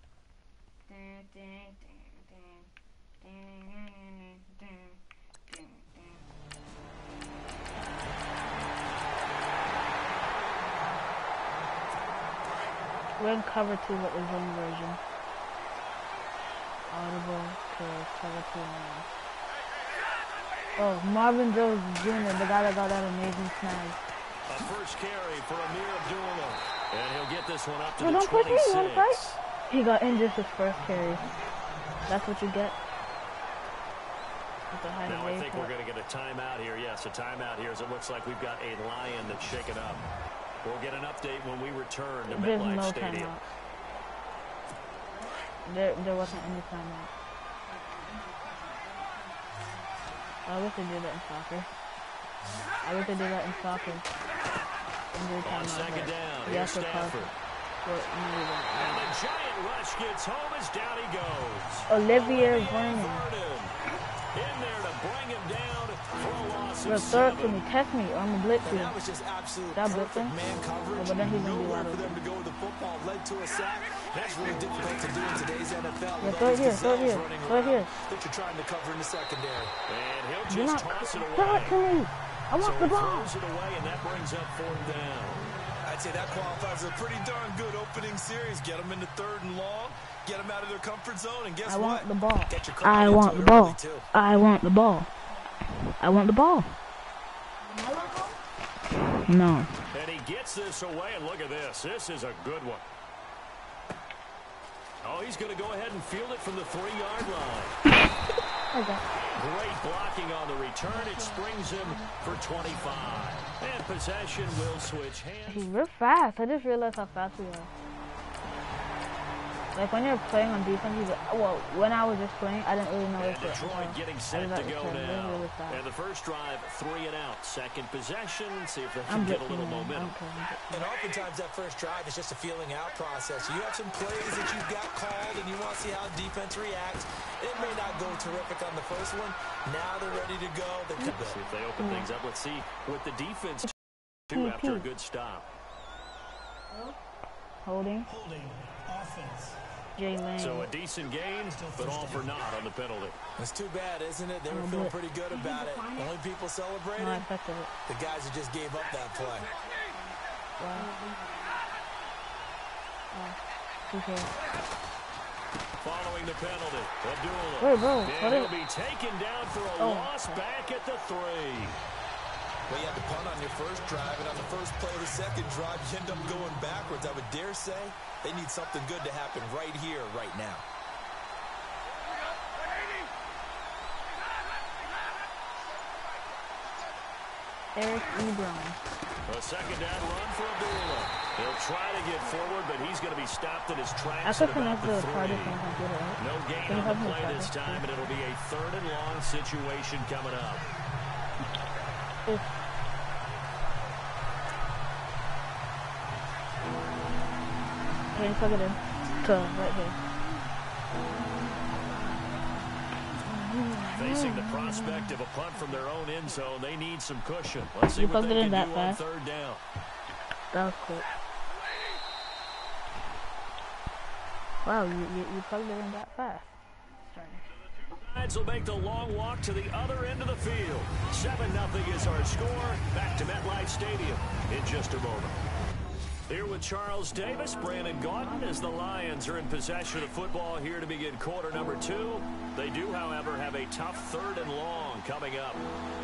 We're in cover 2 with the zone version. Audible to cover 2 now. Oh, Marvin Jones Jr., the guy that got that amazing snag. A first carry for Amir Abdullah. And he'll get this one up to No, the don't push me, 26. one fight. He got in just his first carry. That's what you get. Now I think we're going to get a timeout here. Yes, a timeout here as it looks like we've got a Lion that's shaken up. We'll get an update when we return to There's MetLife no Stadium. timeout. There wasn't any timeout. I wish they did that in soccer. I wish they did that in soccer. On second down, here's Stafford. And the giant rush gets home as down he goes. Olivier Vernon. In there to bring him down for a loss Bro, of throw it 7. to me. Test me. I'm gonna blitz you. That was just absolute That perfect blitzing? man coverage. But then he's gonna be Nowhere wide for open. them to go with the football led to a sack. That's really difficult to do in today's NFL. Yeah, with throw all it here, these throw it gazelles here, running throw it around here. that you're trying to cover in the secondary. And he'll Do just not toss it throw away. it to me. I want So the he ball. throws it away, and that brings up 4th down. I'd say that qualifies as a pretty darn good opening series. Get them into 3rd and long, get them out of their comfort zone, and guess I what? want the ball. Get your I crowd want into the it ball. early, too. I want the ball. I want the ball. No. And he gets this away, and look at this. This is a good one. Oh, he's going to go ahead and field it from the 3-yard line. Okay. Great blocking on the return. It springs him for 25. And possession will switch hands. We're fast. I just realized how fast we are. Like when you're playing on defense, well, when I was just playing, I didn't really know And it. Detroit getting set to go now. And the first drive, 3 and out. Second possession. See if they can get a little momentum. And oftentimes that first drive is just a feeling out process. You have some plays that you've got called and you want to see how defense reacts. It may not go terrific on the first one. Now they're ready to go. They could go. See if they open things up. Let's see with the defense too after a good stop. Holding. Offense. Jay Lane. So a decent gain, but all for naught on the penalty. It's too bad, isn't it? They were feeling pretty good about it. Only people celebrating, No, I affected it. the guys who just gave up that play. Wow. Okay. Following the penalty, Abdullah. Wait, bro. And he'll be taken down for a loss back at the 3. Well, you had to punt on your first drive, and on the first play of the second drive, you end up going backwards. I would dare say they need something good to happen right here, right now. Eric Ebron. A second down run for Abdullah. He'll try to get forward, but he's going to be stopped in his tracks. I could at about connect the the 3. target from the computer, right? No gain Can you on help the me play with this that? time, and it'll be a 3rd and long situation coming up. Can you plug it in? To right here. Facing the prospect of a punt from their own end zone, they need some cushion. Let's see You what plugged they it in can that do on fast? 3rd down. That was quick. Wow, you plugged it in that fast. Giants will make the long walk to the other end of the field. 7-0 is our score. Back to MetLife Stadium in just a moment. Here with Charles Davis, Brandon Gaudin, as the Lions are in possession of the football here to begin quarter number 2. They do, however, have a tough 3rd and long coming up.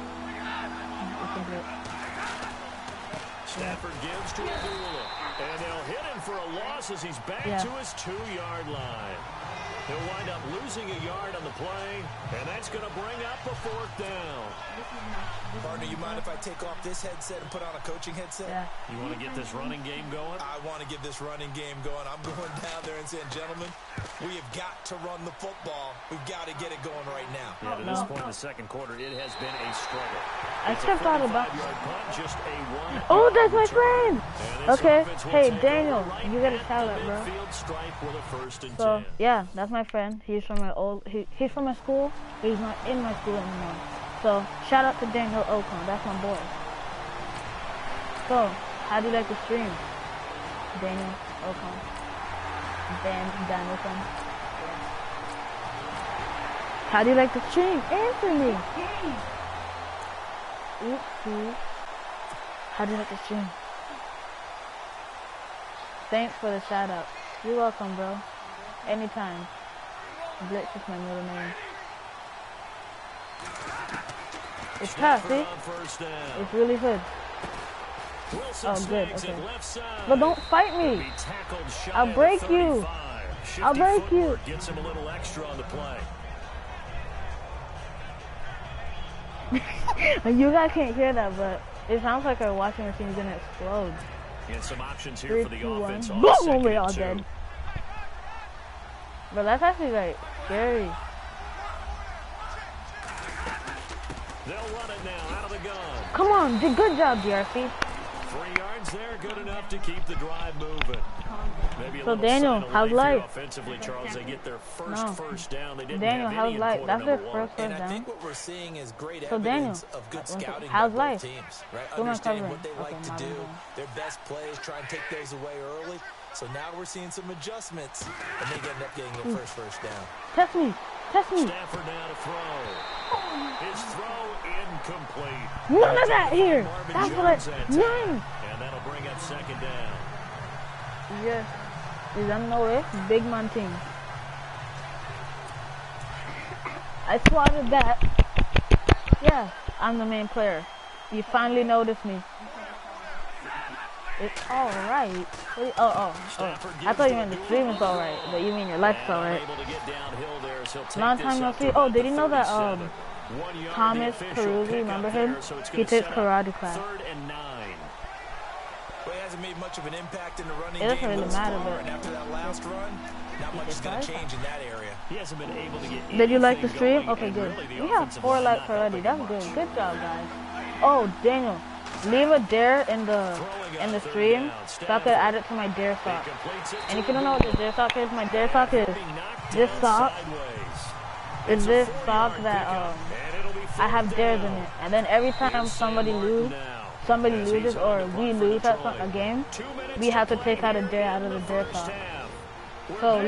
Stafford gives to Abdullah, and they'll hit him for a loss as he's back to his 2-yard line. He'll wind up losing a yard on the play, and that's going to bring up a 4th down. Partner, you mind if I take off this headset and put on a coaching headset? Yeah. You want to get this running game going? I want to get this running game going. I'm going down there and saying, gentlemen, we have got to run the football. We've got to get it going right now. Yeah, to this point in the second quarter, it has been a struggle. I stepped out of bounds. Just a 1. Oh, that's my friend. Okay. Hey, Daniel, you got a shout out, bro. So, yeah, that's my friend. He's from my he's from my school. But he's not in my school anymore. So, shout out to Daniel Ocon. That's my boy. So, how do you like the stream? Daniel Ocon. Danielson. How do you like the stream? Answer me. Oopsie. How do you like the stream? Thanks for the shout out. You're welcome, bro. Anytime. Blitz is my middle name. It's tough, see? It's really good. Oh, good, okay. But don't fight me. I'll break you. I'll break you. Gets him a little extra on the play. You guys can't hear that, but it sounds like our washing machine is gonna explode. And some options here 3, for the 2, offense. Boom! We're all dead. But that's actually like scary. They'll run it now out of the gun. Come on, good job, DRC. 3 yards there, good enough to keep the drive moving. Maybe so Daniel, how's life? Offensively, Charles, they get their first down. They didn't Daniel, have how's life? That's their first and down. I think what we're seeing is great so evidence Daniel, of good scouting how's by life? both teams, right? Who Understand what they like to do, their best plays, try and take those away early. So now we're seeing some adjustments, and they end up getting their first down. Test me. Stafford now to throw. His throw incomplete. None of that here. That's what none. And that'll bring up 2nd down. Yes. Is that no way? Big man team. I swatted that. Yeah, I'm the main player. You finally noticed me. It's alright. Oh. I thought you meant the stream is alright, but you mean your life's alright. Long time no see. Oh, did you know that Thomas Peruzzi, remember him? He takes karate class. Well, he hasn't made much of an impact in the running game. It doesn't really matter, but after that last run, not much is going to change in that area. He hasn't been able to get. Did you like the stream? Okay, good. We have 4 likes already. That's good. Good job, guys. Oh, Daniel, leave a dare in the stream so I could add it to my dare sock. And if you don't know what the dare sock is, my dare sock is this sock. Is this sock that I have dares in it, and then every time somebody loses or we lose at a game, we have to take out a dare out of the dare sock. So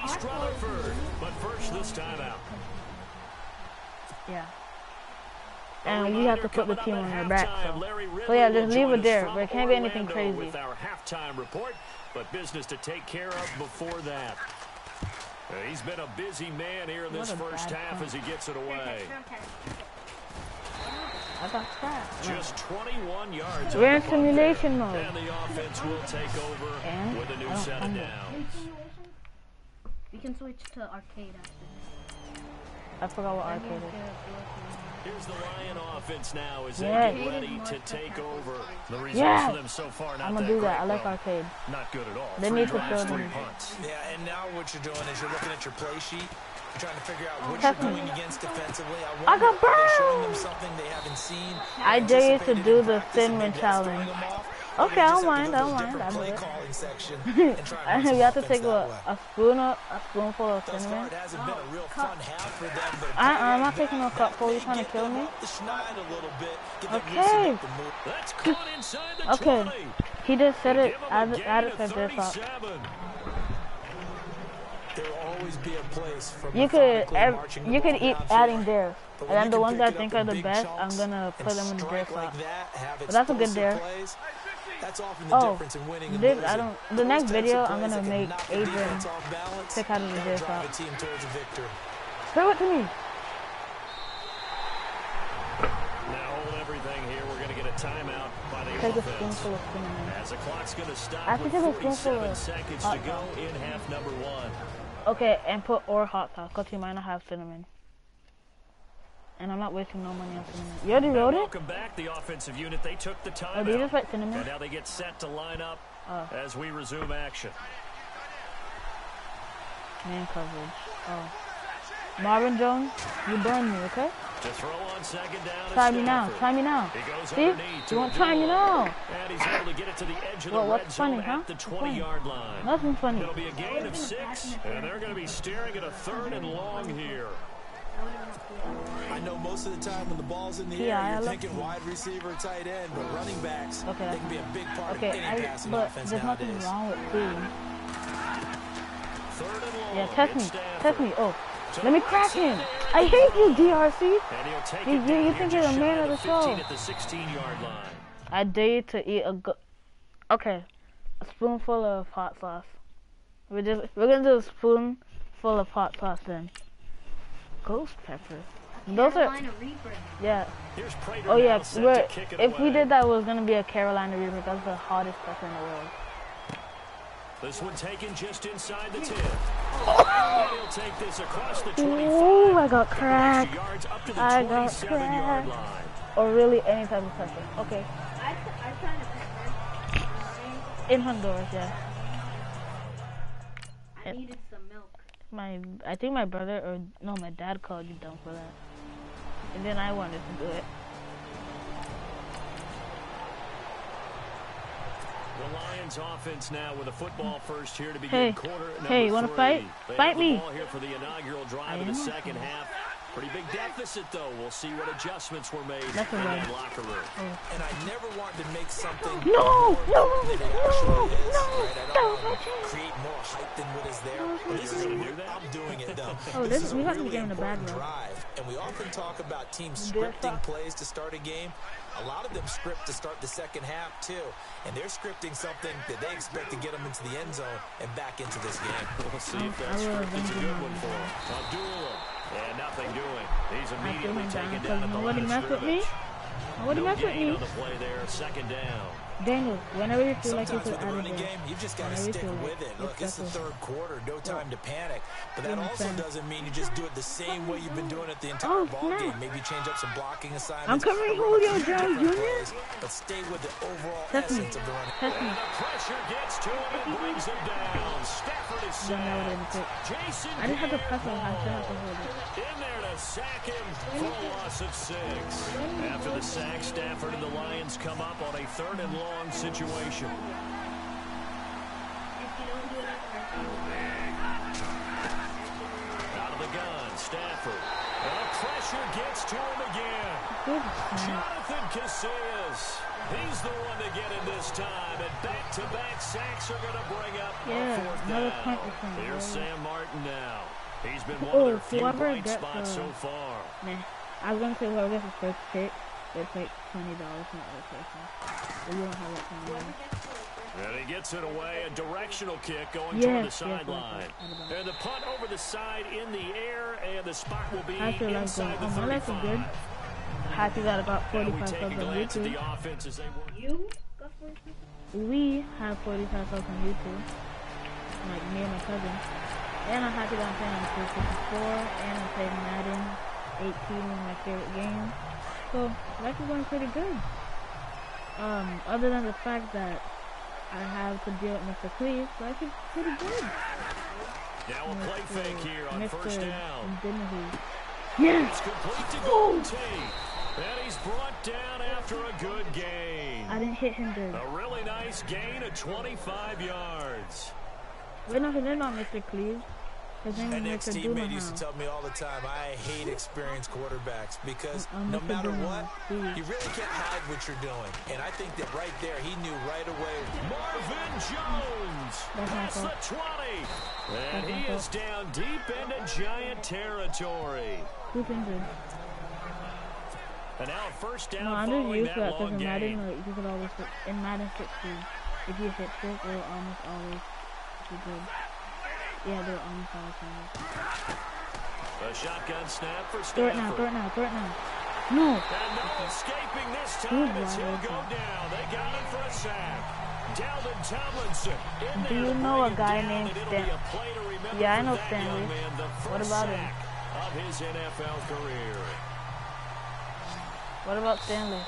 yeah. And we have to put the team on our back. So yeah, just leave it there. But it can't be anything crazy. With our halftime report, but business to take care of before that. He's been a busy man here in this first half as he gets it away. I got that. Just 21 yards. We're in simulation mode. And the offense will take over with a new set of downs. We can switch to arcade after this. I forgot what arcade is. Here's the Lion offense now as they get ready to take over. The results for them so far not I'm gonna do that. I like arcade. Not good at all. They need to throw them. Yeah, and now what you're doing is you're looking at your play sheet. You're trying to figure out what you're going against defensively. I got burned! Are they showing them something they haven't seen? I dare you to do the Thin Man challenge. Okay, I don't mind. I'll do it. You have to take a spoonful of cinnamon. I'm not taking no cupful. You trying to kill me? Okay. Okay. He just said it. Add it to this up. There will always be a place for you could eat adding dares. And then the ones I think are the best, I'm gonna put them in the dare slot. But that's a good dare. That's often the difference in winning and losing. The next video, I'm gonna make Adrian pick out of the dare slot. Throw it to me. Now hold everything here. We're gonna get a timeout by the Take a offense. spoonful of cinnamon. As the clock's gonna I stop have to with take a spoonful 47 of seconds hot to go sauce. in half number 1. Okay, and put or hot sauce, because he might not have cinnamon. And I'm not wasting no money on cinnamon. You already wrote it? Welcome back, the offensive unit. They took the Oh, do you timeout. just write cinnamon? And now they get set to line up as we resume action. Man coverage. Oh. Marvin Jones, you burned me, okay? To throw on second down. Try me now. Try me now. He goes See? underneath You won't try me now. And he's able to get it to the edge of the Well, red what's zone funny, huh? at the 20-yard line. Nothing funny. It'll be a gain of 6, and they're going to be staring at a 3rd and long here. I know most of the time when the ball's in the air, you're thinking wide receiver, tight end, but running backs, they can be a big part of any passing offense there's nowadays. nothing wrong with food. 3rd and long. Yeah, test me. Oh, let me crack him. I hate you, DRC. You think you're the man of the show. At the 16-yard line. I dare you to eat a spoonful of hot sauce. We're gonna do a spoonful of hot sauce then. Ghost pepper. Those are yeah. Oh yeah. If we did that, it was gonna be a Carolina Reaper. That's the hottest pepper in the world. This one taken just inside the 10. He'll take this across the 25. Ooh, I got cracked. I got cracked. Or really any type of pepper. Okay. I tried a pepper. In Honduras, yeah. I needed some milk. I think my brother my dad called you dumb for that. And then I wanted to do it. The Lions offense now with a football first here to begin quarter number 3. Hey, you want to fight? Fight me. Ball here for the inaugural drive of the second half. Pretty big deficit, though. We'll see what adjustments were made in that locker room. And I never want to make something than it actually is. I don't want to create more hype than what is there. This is I'm doing it, though. This is a really really important bag, drive. And we often talk about teams scripting plays to start a game. A lot of them script to start the second half, too. And they're scripting something that they expect to get them into the end zone and back into this game. We'll see if that script is a good one for him. Abdullah. And nothing doing. He's immediately taken down at the line of scrimmage. Nobody mess with me. On the play there, second down. Daniel, whenever you feel like you with the running game, you just got to stick with it. Look, it's the third quarter, no time to panic. But that also doesn't mean you just do it the same way you've been doing it the entire ball game. Maybe change up some blocking assignments. I'm covering Julio Jones Jr. But stay with the overall essence of the running game. And the pressure gets to him and brings him down. Stafford is sacked. Jason I didn't have to press him. I still have to hold it. in there to sack him for a loss of 6. After the sack, Stafford and the Lions come up on a 3rd and long situation. Out of the gun, Stafford. The pressure gets to him again. Jonathan Casillas. He's the one to get him this time. And back-to-back sacks are going to bring up a 4th down. Here's Sam Martin now. He's been one of their few bright spots so far. I was going to say whoever gets the first pick, it's like $20 from the other person. But you don't have that kind of money. And he gets it away. A directional kick going toward the sideline. And the punt over the side in the air, and the spot will be inside the 35. My life is good. Happy that I got 45 subs on YouTube. You got 45? We have 45 subs on YouTube. Like me and my cousin. And I'm happy that I'm playing on 264. And I'm playing Madden 18, one of my favorite games. So life is going pretty good. Other than the fact that I have to deal with Mr. Cleave, life is pretty good. Now a play fake here on first down. Yes! It's complete to Golden Tate. And he's brought down after a good gain. I didn't hit him good. A really nice gain of 25 yards. Wait, no, he did not, Mr. Cleave. His name An is Mr. ex-teammate used to Dunahan. tell me all the time, I hate experienced quarterbacks because I'm no Mr. matter Dunahan, what, please. you really can't hide what you're doing. And I think that right there, he knew right away. Marvin Jones past the 20. And he is down deep into Giant territory. Who's injured? And now a first down No, I'm just following used to that that because long in Madden, gain. like, you could always hit, in Madden 16, if you hit this, it will almost always be good. Yeah, they're almost always good. A shotgun snap for Throw it Stanford. now, throw it now. No! And no escaping this time as he'll go down. They got him for a sack. Dalvin Tomlinson in Do there you to know bring a him guy down, named and it'll Stan? be a play to remember Yeah, I for know that Stanley. young man, the What first about him? sack of his NFL career. What about Stanley?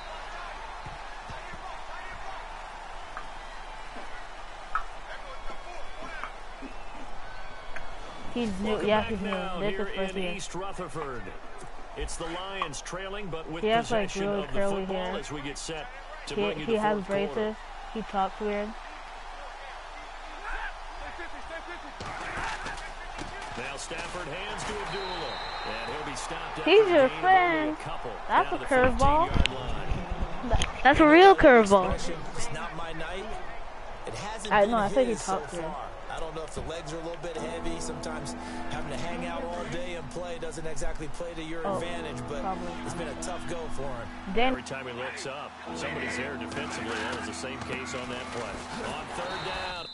He's new. Welcome Yeah, back he's new. now This here is first in year. East Rutherford. It's the Lions trailing, but with He has, like, possession really of the curly football hair. as we get set to bring you He the has fourth braces. quarter. He talks weird. Now Stafford hands to Abdullah, and he'll be stopped after He's a your gain of only friend. a couple. That's down a to the curveball. 15-yard line. That's a real curveball. It's not my night. It hasn't I been know, I think he his so talked weird. far. I don't know if the legs are a little bit heavy. Sometimes having to hang out all day and play doesn't exactly play to your advantage, but probably. it's been a tough go for him. Then Every time he looks up, somebody's there defensively. That was the same case on that play. On third down.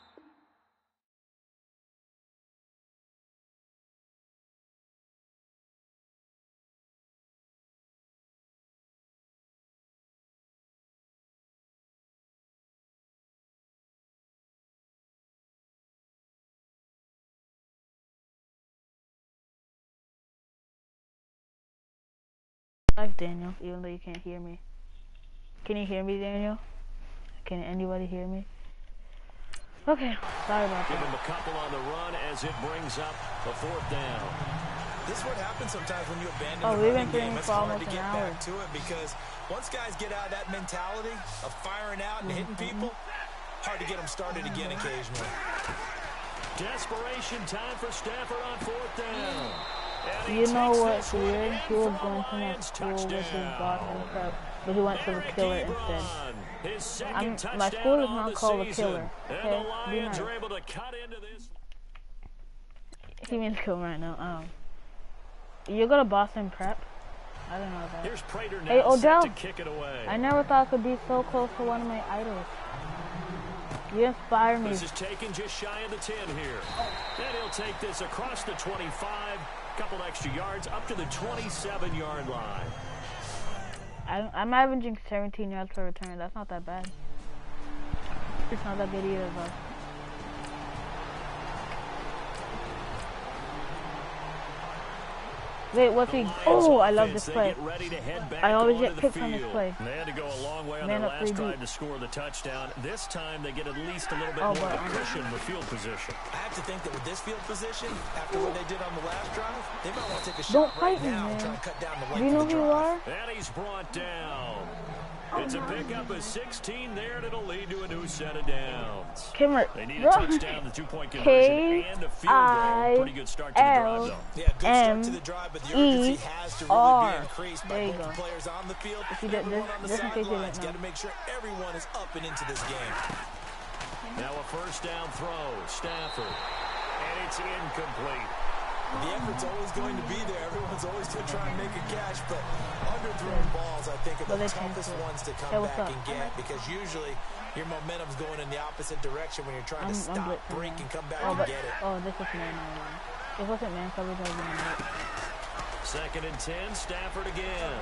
like Daniel, even though you can't hear me. Can you hear me, Daniel? Can anybody hear me? Okay, sorry about Give that. him a couple on the run as it brings up a fourth down. This is what happens sometimes when you abandon Oh, the we've running been game. doing It's for hard almost to an get hour. back to it because once guys get out of that mentality of firing out and hitting people, hard to get them started again occasionally. Desperation time for Stafford on fourth down. And he You know takes what's this one weird? in He was for a going to my Lions school with his touchdown. Boston Prep, but he went to the Eric Killer Ebron, instead. his second touchdown My school is on not the called the season. Killer. And Okay, the be Lions nice. are able to cut into this. He means Killer right now. You go to Boston Prep? I don't know that. Here's Prater now Hey, set Odell. to kick it away. I never thought I could be so close to one of my idols. You inspire me. This is taken just shy of the 10 here. And he'll take this across the 25, couple extra yards, up to the 27-yard line. I'm averaging 17 yards per return. That's not that bad. It's not that good either, but. Wait, what's he? Oh, I love this play. I always get picked on this play. They had to go a long way on Man their up last 3D. drive to score the touchdown. This time they get at least a little bit Oh, more but of a cushion with field position. I have to think that with this field position, after what they did on the last drive, they might want to take a Don't shot fight right me, now and man. try and cut down the Do length you know of the who you drive. are? And he's brought down. It's a pickup of 16 there, and it'll lead to a new set of downs. Kimmer. They need a touchdown, the two-point conversion, and a field goal. Pretty good start to the drive, though. Yeah, good start to the drive, but the urgency has to really be increased by There you both go. the players on the field. If you did Everyone this- on the this in case you sidelines didn't got know. to make sure everyone is up and into this game. Now a first down throw, Stafford, and it's incomplete. The effort's always going to be there. Everyone's always going to try and make a catch, but underthrown balls, I think, are But the they changed toughest it. ones to Hey, come what's back up? and get because usually your momentum's going in the opposite direction when you're trying to stop, blitzing break, now. and come back Oh, and but, get it. oh, this is man coverage. If it wasn't man coverage, I would have been blitz. Second and 10, Stafford again.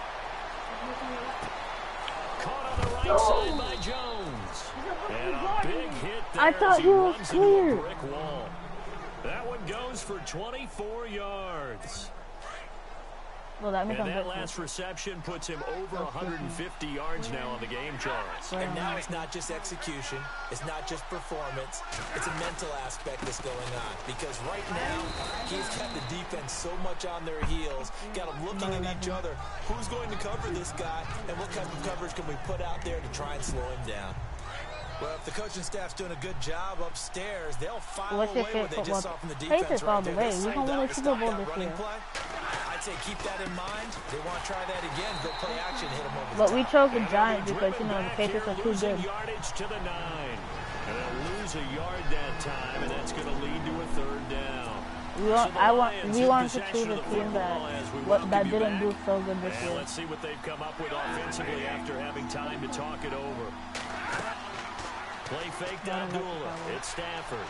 Caught on the right side by Jones. And a big hit there I thought as he was runs into a clear. brick wall. That one goes for 24 yards. Well, that means And I'm that blitzing. last reception puts him over 150 yards now on the game, Charles. And now it's not just execution, it's not just performance, it's a mental aspect that's going on. Because right now, he's got the defense so much on their heels, got them looking at each other. Who's going to cover this guy, and what kind of coverage can we put out there to try and slow him down? Well, if the coaching staff's doing a good job upstairs, they'll file What's your away what they favorite just football? saw from the defense Patriots all the way. We're gonna win the Super Bowl this year. I'd say keep that in mind. They want to try that again. Go play action, hit them over the But top. we chose the Giants because, you know, the Patriots are too good. Yardage to the 9. And they'll lose a yard that time, and that's going to lead to a 3rd down. We wanted to choose a team that didn't do so good this year. Let's see what they've come up with offensively after having time to talk it over. Play fake to Abdullah. It's Stafford.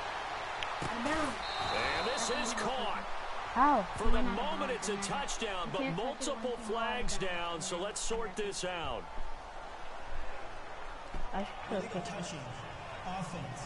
And this is caught. How? For the moment, it's a touchdown, but multiple flags down, so let's sort this out. I should have touching. Offense.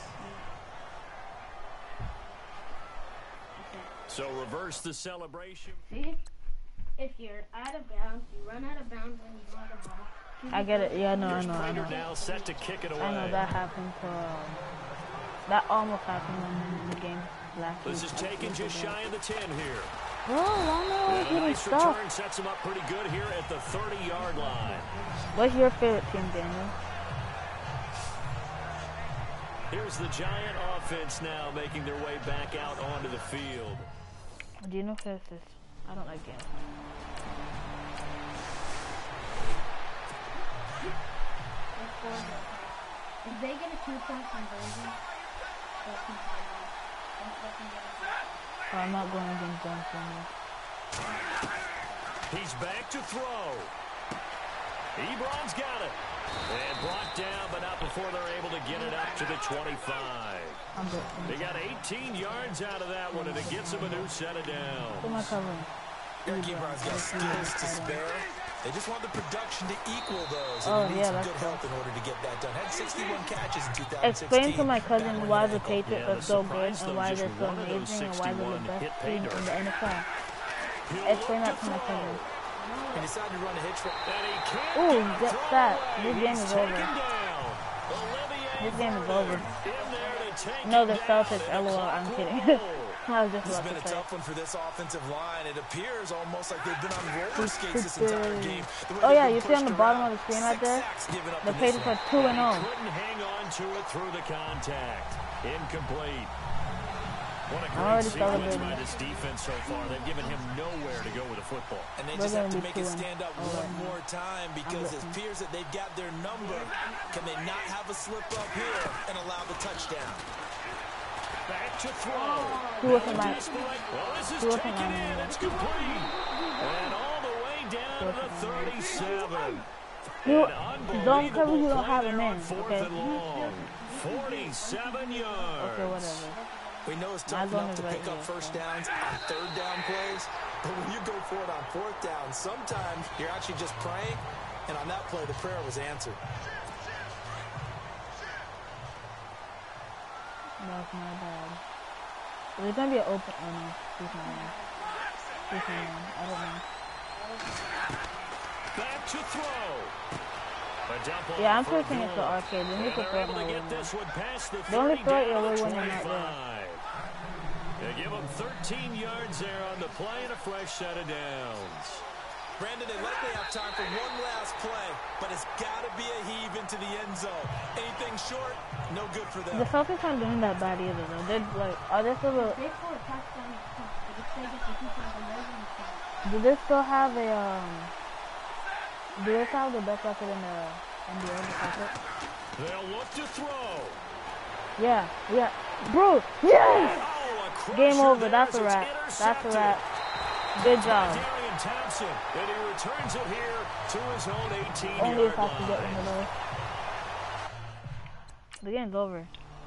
So reverse the celebration. See? If you're out of bounds, you run out of bounds when you go out of ball. I get it. Yeah, no, I know. Now set to kick it away. I know that happened for that almost happened in the game last week. This is taken just shy of the 10 here. Bro, why not And a getting nice stuck? return sets him up pretty good here at the 30-yard line. What's your favorite team, Daniel? Here's the Giant offense now making their way back out onto the field. Do you know who this is? I don't like games. If they get a 2-point conversion, they'll keep it on. Oh, I'm not going against Johnson. He's back to throw. Ebron's got it. And brought down, but not before they're able to get it up to the 25. They got 18 yards out of that one, and it gets them a new set of downs. Who am I covering? Eric Ebron's got skills to spare. They just want the production to equal those, and Oh, you need yeah, some that's good help in order to get that done. Had 61 catches in 2016. Explain to my cousin why the Patriots are so good surprise, and though, why just they're so one of those amazing and why they're the 61 best hit team pay in the NFL. Explain that to my cousin. He decided to run a hitch. Ooh, get that. This game is over. This game is over. No, the Celtics. LOL, I'm kidding. I was just This has about been to a say. tough one for this offensive line. It appears almost like they've been on roller skates this entire game. Oh yeah, you see on the bottom of the screen right there? The Patriots are 2-0. Couldn't hang on to it through the contact. Incomplete. What a great sequence by this defense so far. They've given him nowhere to go with the football. And they just have to make it stand up one more time because it appears that they've got their number. Can they not have a slip up here and allow the touchdown? Back to throw. Who was in my? Well, this is taken in. It's complete. And all the way down to the 37. You don't cover. You don't have a man. Okay. 47 yards. Okay, whatever. We know it's tough enough to pick up first downs on 3rd down plays, but when you go for it on 4th down, sometimes you're actually just praying, and on that play, the prayer was answered. That's my bad. There's gonna be an open. Oh no, he's my man. He's my man. I don't know. Back to throw. Yeah, I'm pushing it to arcade. They need to throw it my way. They only throw it your way when you're not there. They give them 13 yards there on the play and a fresh set of downs. Brandon, they likely have time for one last play, but it's got to be a heave into the end zone. Anything short, no good for them. The Celtics aren't doing that bad either, though. They're like, are they still? Do they still have a Do they still have the best record in the NBA? They'll look to throw. Yeah, yeah, bro, yes! Game over. That's a wrap. That's a wrap. Good job. Thompson, and he returns it here to his own 18-yard Only if I can get line. one of those. The game's over.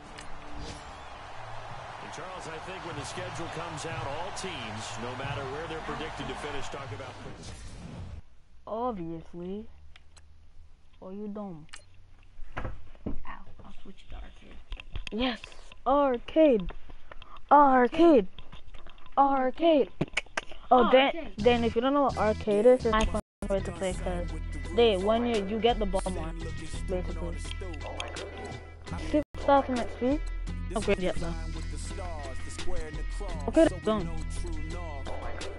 And Charles, I think when the schedule comes out, all teams, no matter where they're predicted to finish, talk about. Obviously. Or you don't. Ow, I'll switch to arcade. Yes, arcade. Arcade. Arcade. Oh, Dan, if you don't know what arcade is, it's a nice fun way to play because when you get the ball more, basically. See stuff next week? Upgrade yet though. Okay, done.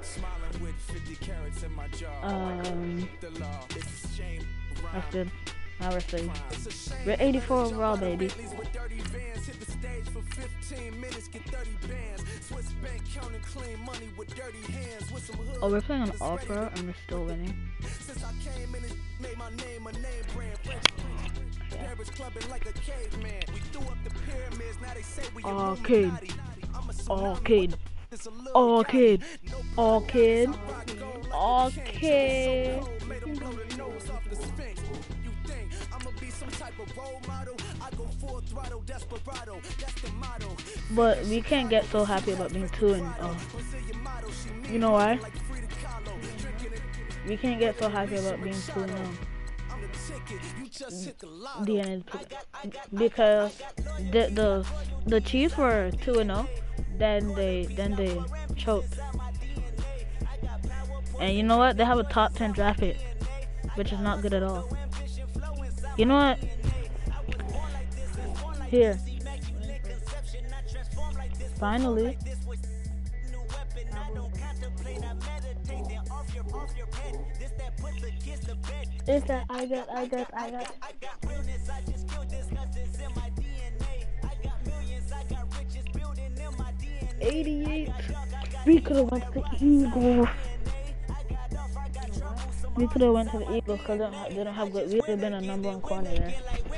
That's good. Now we're 3. We're 84 overall, baby. Oh, we're playing on All Pro and we're still winning. Arcade. Arcade. Arcade. Arcade. Arcade. But we can't get so happy about being 2-0. You know why? We can't get so happy about being 2-0. Because the Chiefs were 2-0, then they choked. And you know what? They have a top 10 draft pick, which is not good at all. You know what? Here. Finally. Is that I got 88. We could have went to the Eagles. We could have went to the Eagles because they don't have good. We would have been a #1 corner there.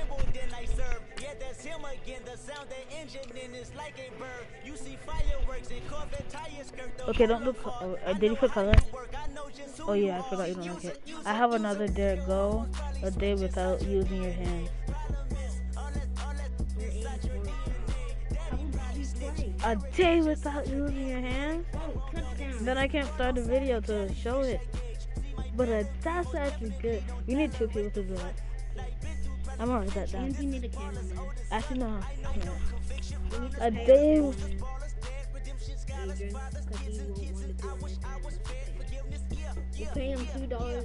Okay, don't look. Did you put color? Oh yeah, I forgot you don't like it. I have another dare. Go a day without using your hands. A day without using your hands? Then I can't start the video to show it. But that's actually good. You need 2 people to do it. I'm gonna write that down. And we need a cameraman. Actually, no. A day. We'll pay him $2.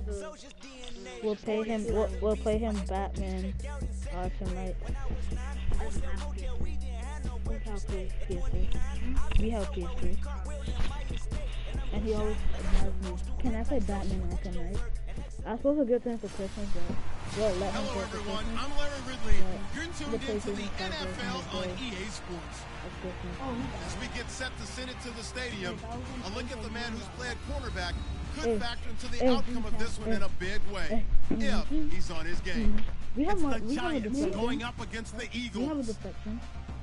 We'll pay him Batman. Awesome, right? We have PS3. And he always has me. Can I play Batman Arkham Knight? I was supposed to give him for Christmas, but well, let him Hello play for everyone, Christmas. I'm Larry Ridley. You're tuned the into the PlayStation NFL on Classic. EA Sports. As we get set to send it to the stadium, a look at the man who's played cornerback could factor into the outcome of this one in a big way, if he's on his game. We have It's more. the We have a Giants deflection. going up against the We have a Eagles. deflection.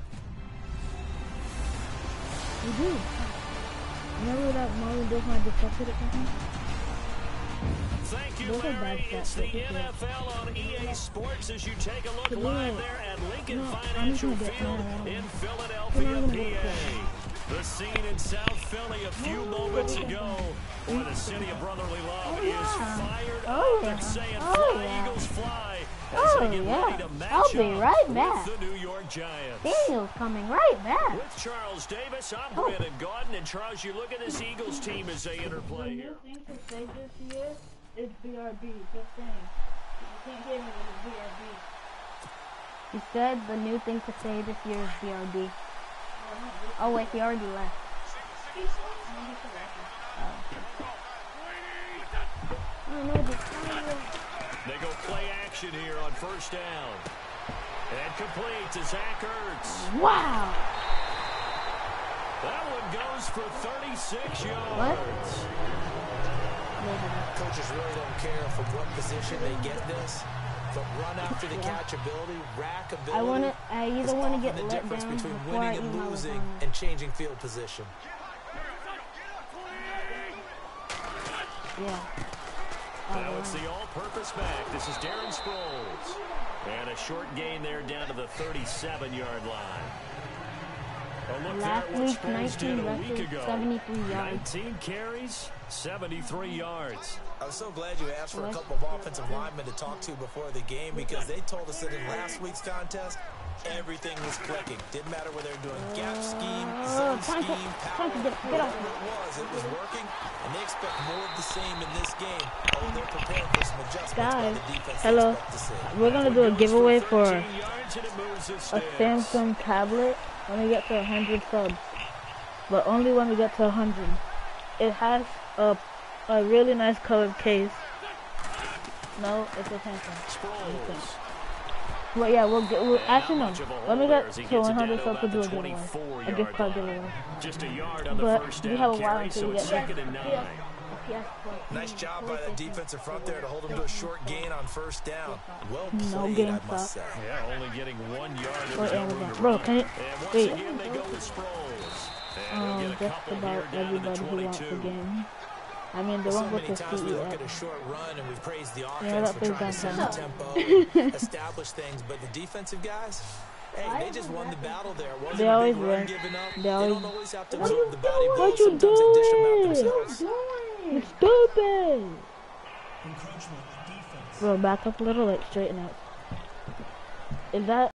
We do. Remember that Marlon does my deflected at something? Thank you, Those are bad Larry. stats, It's the but it's good. NFL on EA Sports as you take a look Could we live not- there at Lincoln no, I'm Financial just gonna get Field mad. in I'm Philadelphia, not gonna get PA. The scene in South Philly a few moments ago where the city of brotherly love is fired up and saying fly, Eagles fly as they get ready to match I'll be right up back. with the New York Giants. Daniel's coming right back. With Charles Davis, I'm Brandon Gaudin, and Charles, you look at this Eagles team as they interplay here. The new thing to say this year is BRB. Just saying. You can't hear me with a BRB. He said the new thing to say this year is BRB. Oh wait, he already left. They go play action here on first down. And complete to Zach Ertz. Wow! That one goes for 36 yards. Coaches really don't care from what position they get this, but run after the catch ability, rack ability. I either want to get the let difference down between before I winning and email losing him. and changing field position. Yeah. Now it's the all-purpose back. This is Darren Sproles. And a short gain there down to the 37-yard line. A look Last there at what week's Sproles did 19 a week rushes, ago. 73 yards. 19 carries, 73 yards. I was so glad you asked for a couple of offensive linemen to talk to before the game because they told us that in last week's contest, everything was clicking. Didn't matter whether they were doing gap scheme, zone scheme, power, whatever it was working, and they expect more of the same in this game. Oh, they're prepared for some adjustments by Guys, the defense. hello. They expect to see. We're gonna do a giveaway for 13 yards and it moves it a sticks. Samsung tablet when we get to 100 subs. But only when we get to 100. It has a really nice colored case. No, it's a Samsung. Sproles Well, yeah, we'll get. Actually, no. Let me get to He gets it 100 down subs to to do a about the giveaway. 24 A gift card yard line. giveaway. Just a yard on the But first we down have a while carry, until so we it's get 2nd and 9. Nice job by the defensive front there to hold him to a short gain on first down. Well No played, game I must stop. say. Yeah, only getting 1 yard. Or There's no room Amazon. to Bro, run. can you? And once Wait. again, they go with Sproles. And they'll get a Just couple about here down to the everybody who wants the 22. game. I mean, they So won't many get to times see we look it. at a short run and we praise the Yeah, offense that for trying to plays set the downtown. tempo and establish things, but the defensive guys, hey, they just won the battle there. It wasn't They a always big run win. given up. They They always. don't always have to What absorb the body blow. What you Sometimes they dish them out doing? themselves. You're stupid. Encroachment defense. Bro, back up a little, like straighten out. Is that